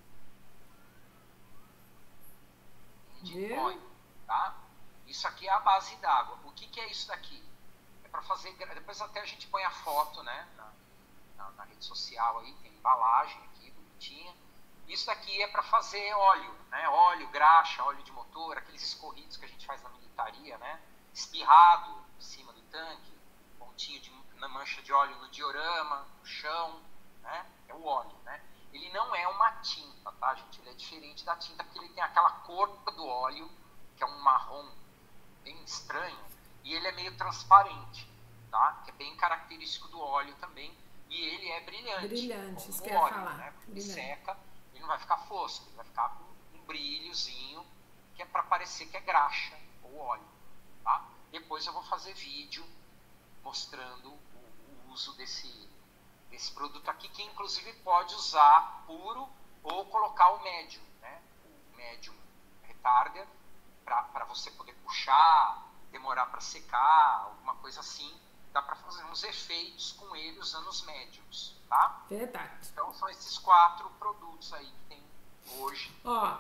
De óleo. Tá? Isso aqui é a base d'água. O que é isso daqui? É para fazer... Depois até a gente põe a foto, né? Na rede social aí, tem embalagem aqui, bonitinha. Isso daqui é para fazer óleo, né? Óleo, graxa, óleo de motor, aqueles escorridos que a gente faz na militaria, né? Espirrado em cima do tanque, pontinho na mancha de óleo no diorama, no chão, né? É o óleo, né? Ele não é uma tinta, tá, gente? Ele é diferente da tinta porque ele tem aquela cor do óleo, que é um marrom bem estranho, e ele é meio transparente, tá? Que é bem característico do óleo também, e ele é brilhante. Brilhante, isso como que o eu ia óleo, falar. né? Porque seca, ele não vai ficar fosco, ele vai ficar com um brilhozinho, que é para parecer que é graxa ou óleo, tá? Depois eu vou fazer vídeo mostrando o uso desse produto aqui, que inclusive pode usar puro ou colocar o médium, né? O médium retarder, para você poder puxar, demorar para secar, alguma coisa assim. Dá para fazer uns efeitos com ele usando os médiums, tá? Verdade. Então são esses 4 produtos aí que tem hoje. Ó,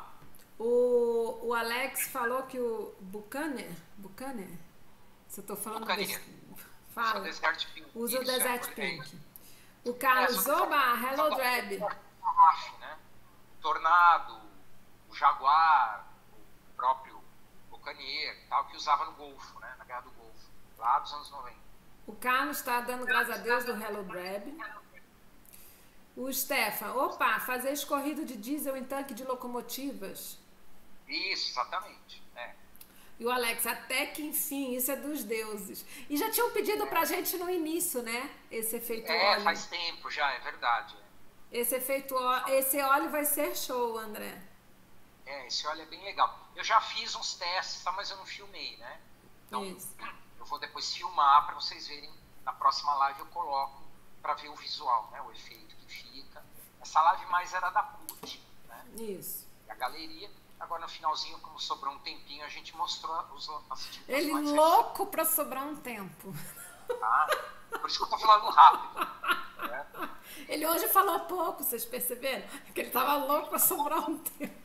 o Alex falou que o Buchanan, se eu tô falando fala, usa o Desert Pink. O Carlos Oba, Hello Drab. Né? Tornado, o Jaguar, o próprio Buccaneer, tal, que usava no Golfo, né? Na Guerra do Golfo, lá dos anos 90. O Carlos está dando graças a Deus do Hello Drab. O Stefan, opa, fazer escorrido de diesel em tanque de locomotivas. Isso, exatamente. E o Alex, até que enfim, isso é dos deuses. E já tinham pedido pra gente no início, né? Esse efeito óleo. Faz tempo já, é verdade. Esse óleo vai ser show, André. Esse óleo é bem legal. Eu já fiz uns testes, tá? Mas eu não filmei, né? Então, eu vou depois filmar para vocês verem. Na próxima live eu coloco para ver o visual, né? O efeito que fica. Essa live mais era da CUT, né? Isso. E a galeria. Agora no finalzinho, como sobrou um tempinho, a gente mostrou as tintas. Ele louco para sobrar um tempo. Ah, por isso que eu tô falando rápido. Né? Ele hoje falou pouco, vocês perceberam? Que ele tava louco para sobrar um tempo.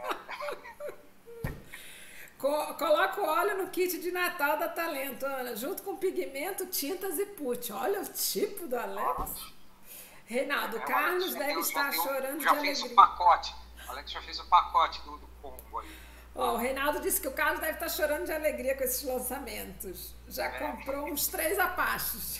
Coloca o óleo no kit de Natal da Talento, Ana, junto com pigmento, tintas e put. Olha o tipo do Alex. Reinaldo, Carlos deve estar chorando de alegria. Já fez o pacote. Alex já fez o pacote do combo aí. O Reinaldo disse que o Carlos deve estar chorando de alegria com esses lançamentos. Já comprou uns 3 Apaches.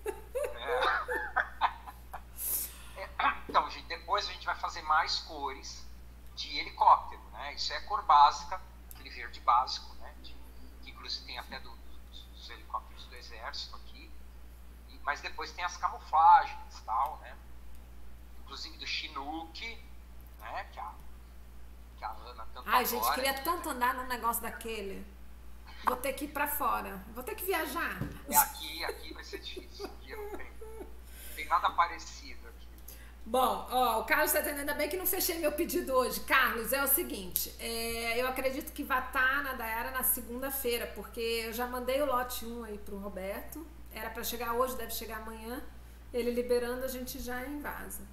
Então, gente, depois a gente vai fazer mais cores de helicóptero, né? Isso é a cor básica, aquele verde básico, né? Que inclusive tem até dos helicópteros do exército aqui. Mas depois tem as camuflagens e tal, né? Inclusive do Chinook, né? Que a Ana tanto Ai, gente, adora. queria tanto andar num negócio daquele. Vou ter que ir pra fora. Vou ter que viajar. Aqui vai ser difícil. Aqui não tem nada parecido aqui. Bom, ó, o Carlos está dizendo, ainda bem que não fechei meu pedido hoje. Carlos, é o seguinte, eu acredito que vai estar na Dayara na segunda-feira, porque eu já mandei o lote 1 aí pro Roberto, era para chegar hoje, deve chegar amanhã, ele liberando a gente já invasa.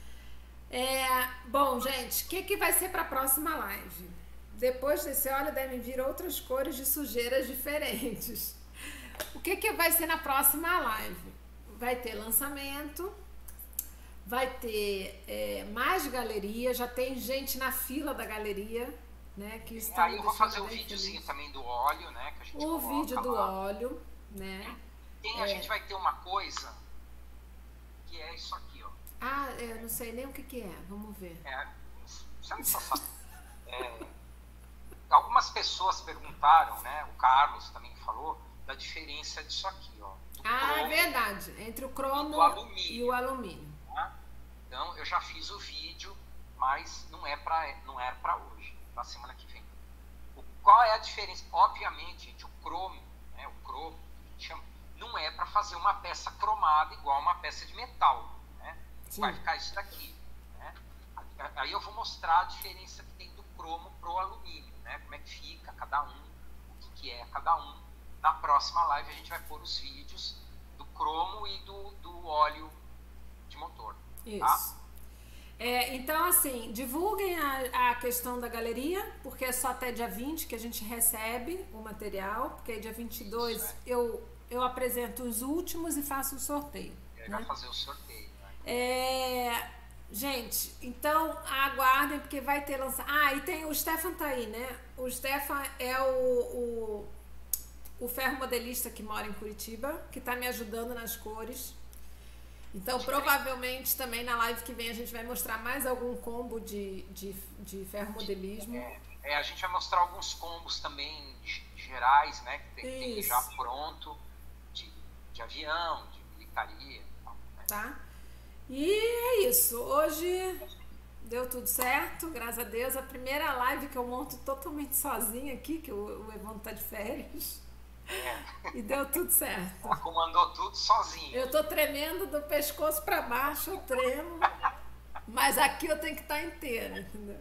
Bom, gente, o que vai ser para a próxima live? Depois desse óleo devem vir outras cores de sujeiras diferentes. O que vai ser na próxima live? Vai ter lançamento, vai ter mais galeria, já tem gente na fila da galeria, né? Que está aí eu vou fazer o videozinho também do óleo, né? Que a gente o vídeo do óleo, né? A gente vai ter uma coisa que é isso aqui, ó. Ah, eu não sei nem o que é, vamos ver. Você não precisa saber. Algumas pessoas perguntaram, né? O Carlos também falou da diferença disso aqui, ó. É verdade, entre o cromo e o alumínio. Né? Então eu já fiz o vídeo, mas não é para hoje, para semana que vem. Qual é a diferença? Obviamente, gente, o cromo, né? O cromo, não é para fazer uma peça cromada igual uma peça de metal, né? Vai ficar isso daqui, né? Aí eu vou mostrar a diferença que tem do cromo pro alumínio, né? Como é que fica cada um, o que é cada um. Na próxima live a gente vai pôr os vídeos do cromo e do óleo de motor. Isso. Tá? Então, assim, divulguem a questão da galeria, porque é só até dia 20 que a gente recebe o material, porque dia 22 Isso, eu apresento os últimos e faço o sorteio. Vai fazer o sorteio. Né? Gente, então aguardem, porque vai ter lançamento. E tem o Stefan tá aí, né? O Stefan é o ferro modelista que mora em Curitiba, que tá me ajudando nas cores. Então, provavelmente também na live que vem a gente vai mostrar mais algum combo de ferro modelismo. A gente vai mostrar alguns combos também gerais, né? Que tem já pronto, de avião, de militaria. Né? Tá? E é isso. Hoje deu tudo certo, graças a Deus. A primeira live que eu monto totalmente sozinha aqui, que o Evandro tá de férias. E deu tudo certo. Ela comandou tudo sozinha. Eu tô tremendo do pescoço para baixo, eu tremo. Mas aqui eu tenho que estar inteira, entendeu?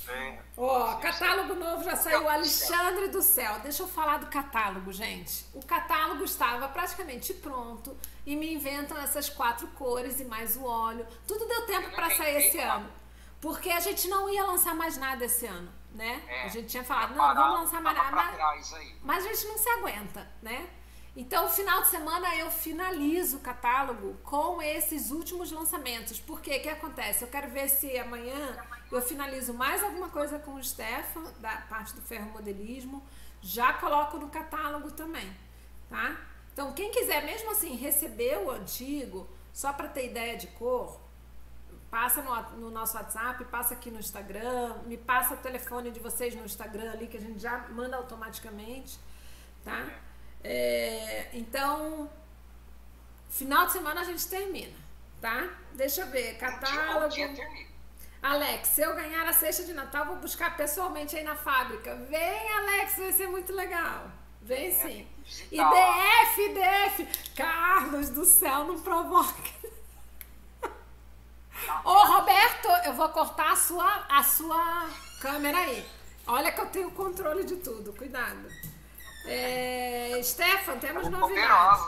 Catálogo novo já saiu, Alexandre do Céu. Deixa eu falar do catálogo, gente. O catálogo estava praticamente pronto e me inventam essas 4 cores e mais o óleo. Tudo deu tempo para sair esse ano. Porque a gente não ia lançar mais nada esse ano, né? A gente tinha falado, não, vamos lançar mais nada. Mas a gente não se aguenta, né? Então, no final de semana, eu finalizo o catálogo com esses últimos lançamentos. Porque o que acontece? Eu quero ver se amanhã eu finalizo mais alguma coisa com o Stefan, da parte do ferro modelismo. Já coloco no catálogo também, tá? Então, quem quiser, mesmo assim, receber o antigo, só para ter ideia de cor, passa no nosso WhatsApp, passa aqui no Instagram, me passa o telefone de vocês no Instagram ali, que a gente já manda automaticamente, tá? Então, final de semana a gente termina, tá? Deixa eu ver, catálogo. Alex, se eu ganhar a cesta de Natal, vou buscar pessoalmente aí na fábrica. Vem, Alex, vai ser muito legal. Vem sim. E DF, Carlos do céu, não provoca. Ô, Roberto, eu vou cortar a sua câmera aí. Olha que eu tenho controle de tudo, cuidado. Stefan, temos novidades.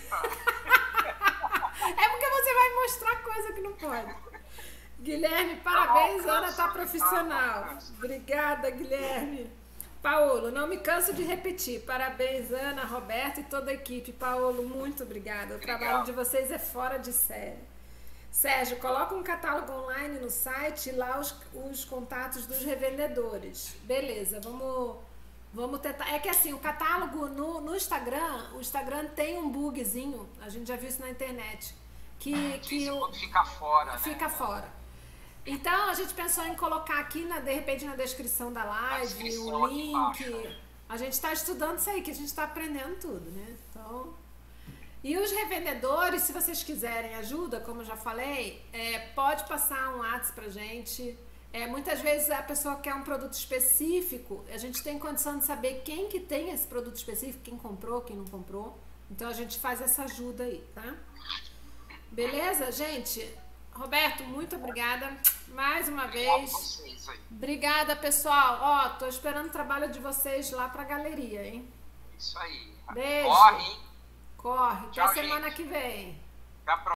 É porque você vai mostrar coisa que não pode. Guilherme, parabéns, Ana tá profissional. Obrigada, Guilherme. Paulo, não me canso de repetir. Parabéns, Ana, Roberto e toda a equipe. Paulo, muito obrigada. O trabalho de vocês é fora de série. Sérgio, coloca um catálogo online no site e lá os contatos dos revendedores. Beleza, vamos tentar. É que assim, o catálogo no Instagram, o Instagram tem um bugzinho, a gente já viu isso na internet, que fica fora, né? Fica fora. Então a gente pensou em colocar aqui, de repente na descrição da live, o link. Embaixo, né? A gente está estudando isso aí, que a gente está aprendendo tudo, né? Então... E os revendedores, se vocês quiserem ajuda, como eu já falei, pode passar um WhatsApp pra gente. Muitas vezes a pessoa quer um produto específico, a gente tem condição de saber quem que tem esse produto específico, quem comprou, quem não comprou. Então a gente faz essa ajuda aí, tá? Beleza, gente? Roberto, muito obrigada mais uma Obrigado a vez. vocês aí. Obrigada, pessoal. Ó, tô esperando o trabalho de vocês lá pra galeria, hein? Isso aí. Beijo. Corre, hein? Corre. Até Tchau, semana gente. que vem. Até a próxima.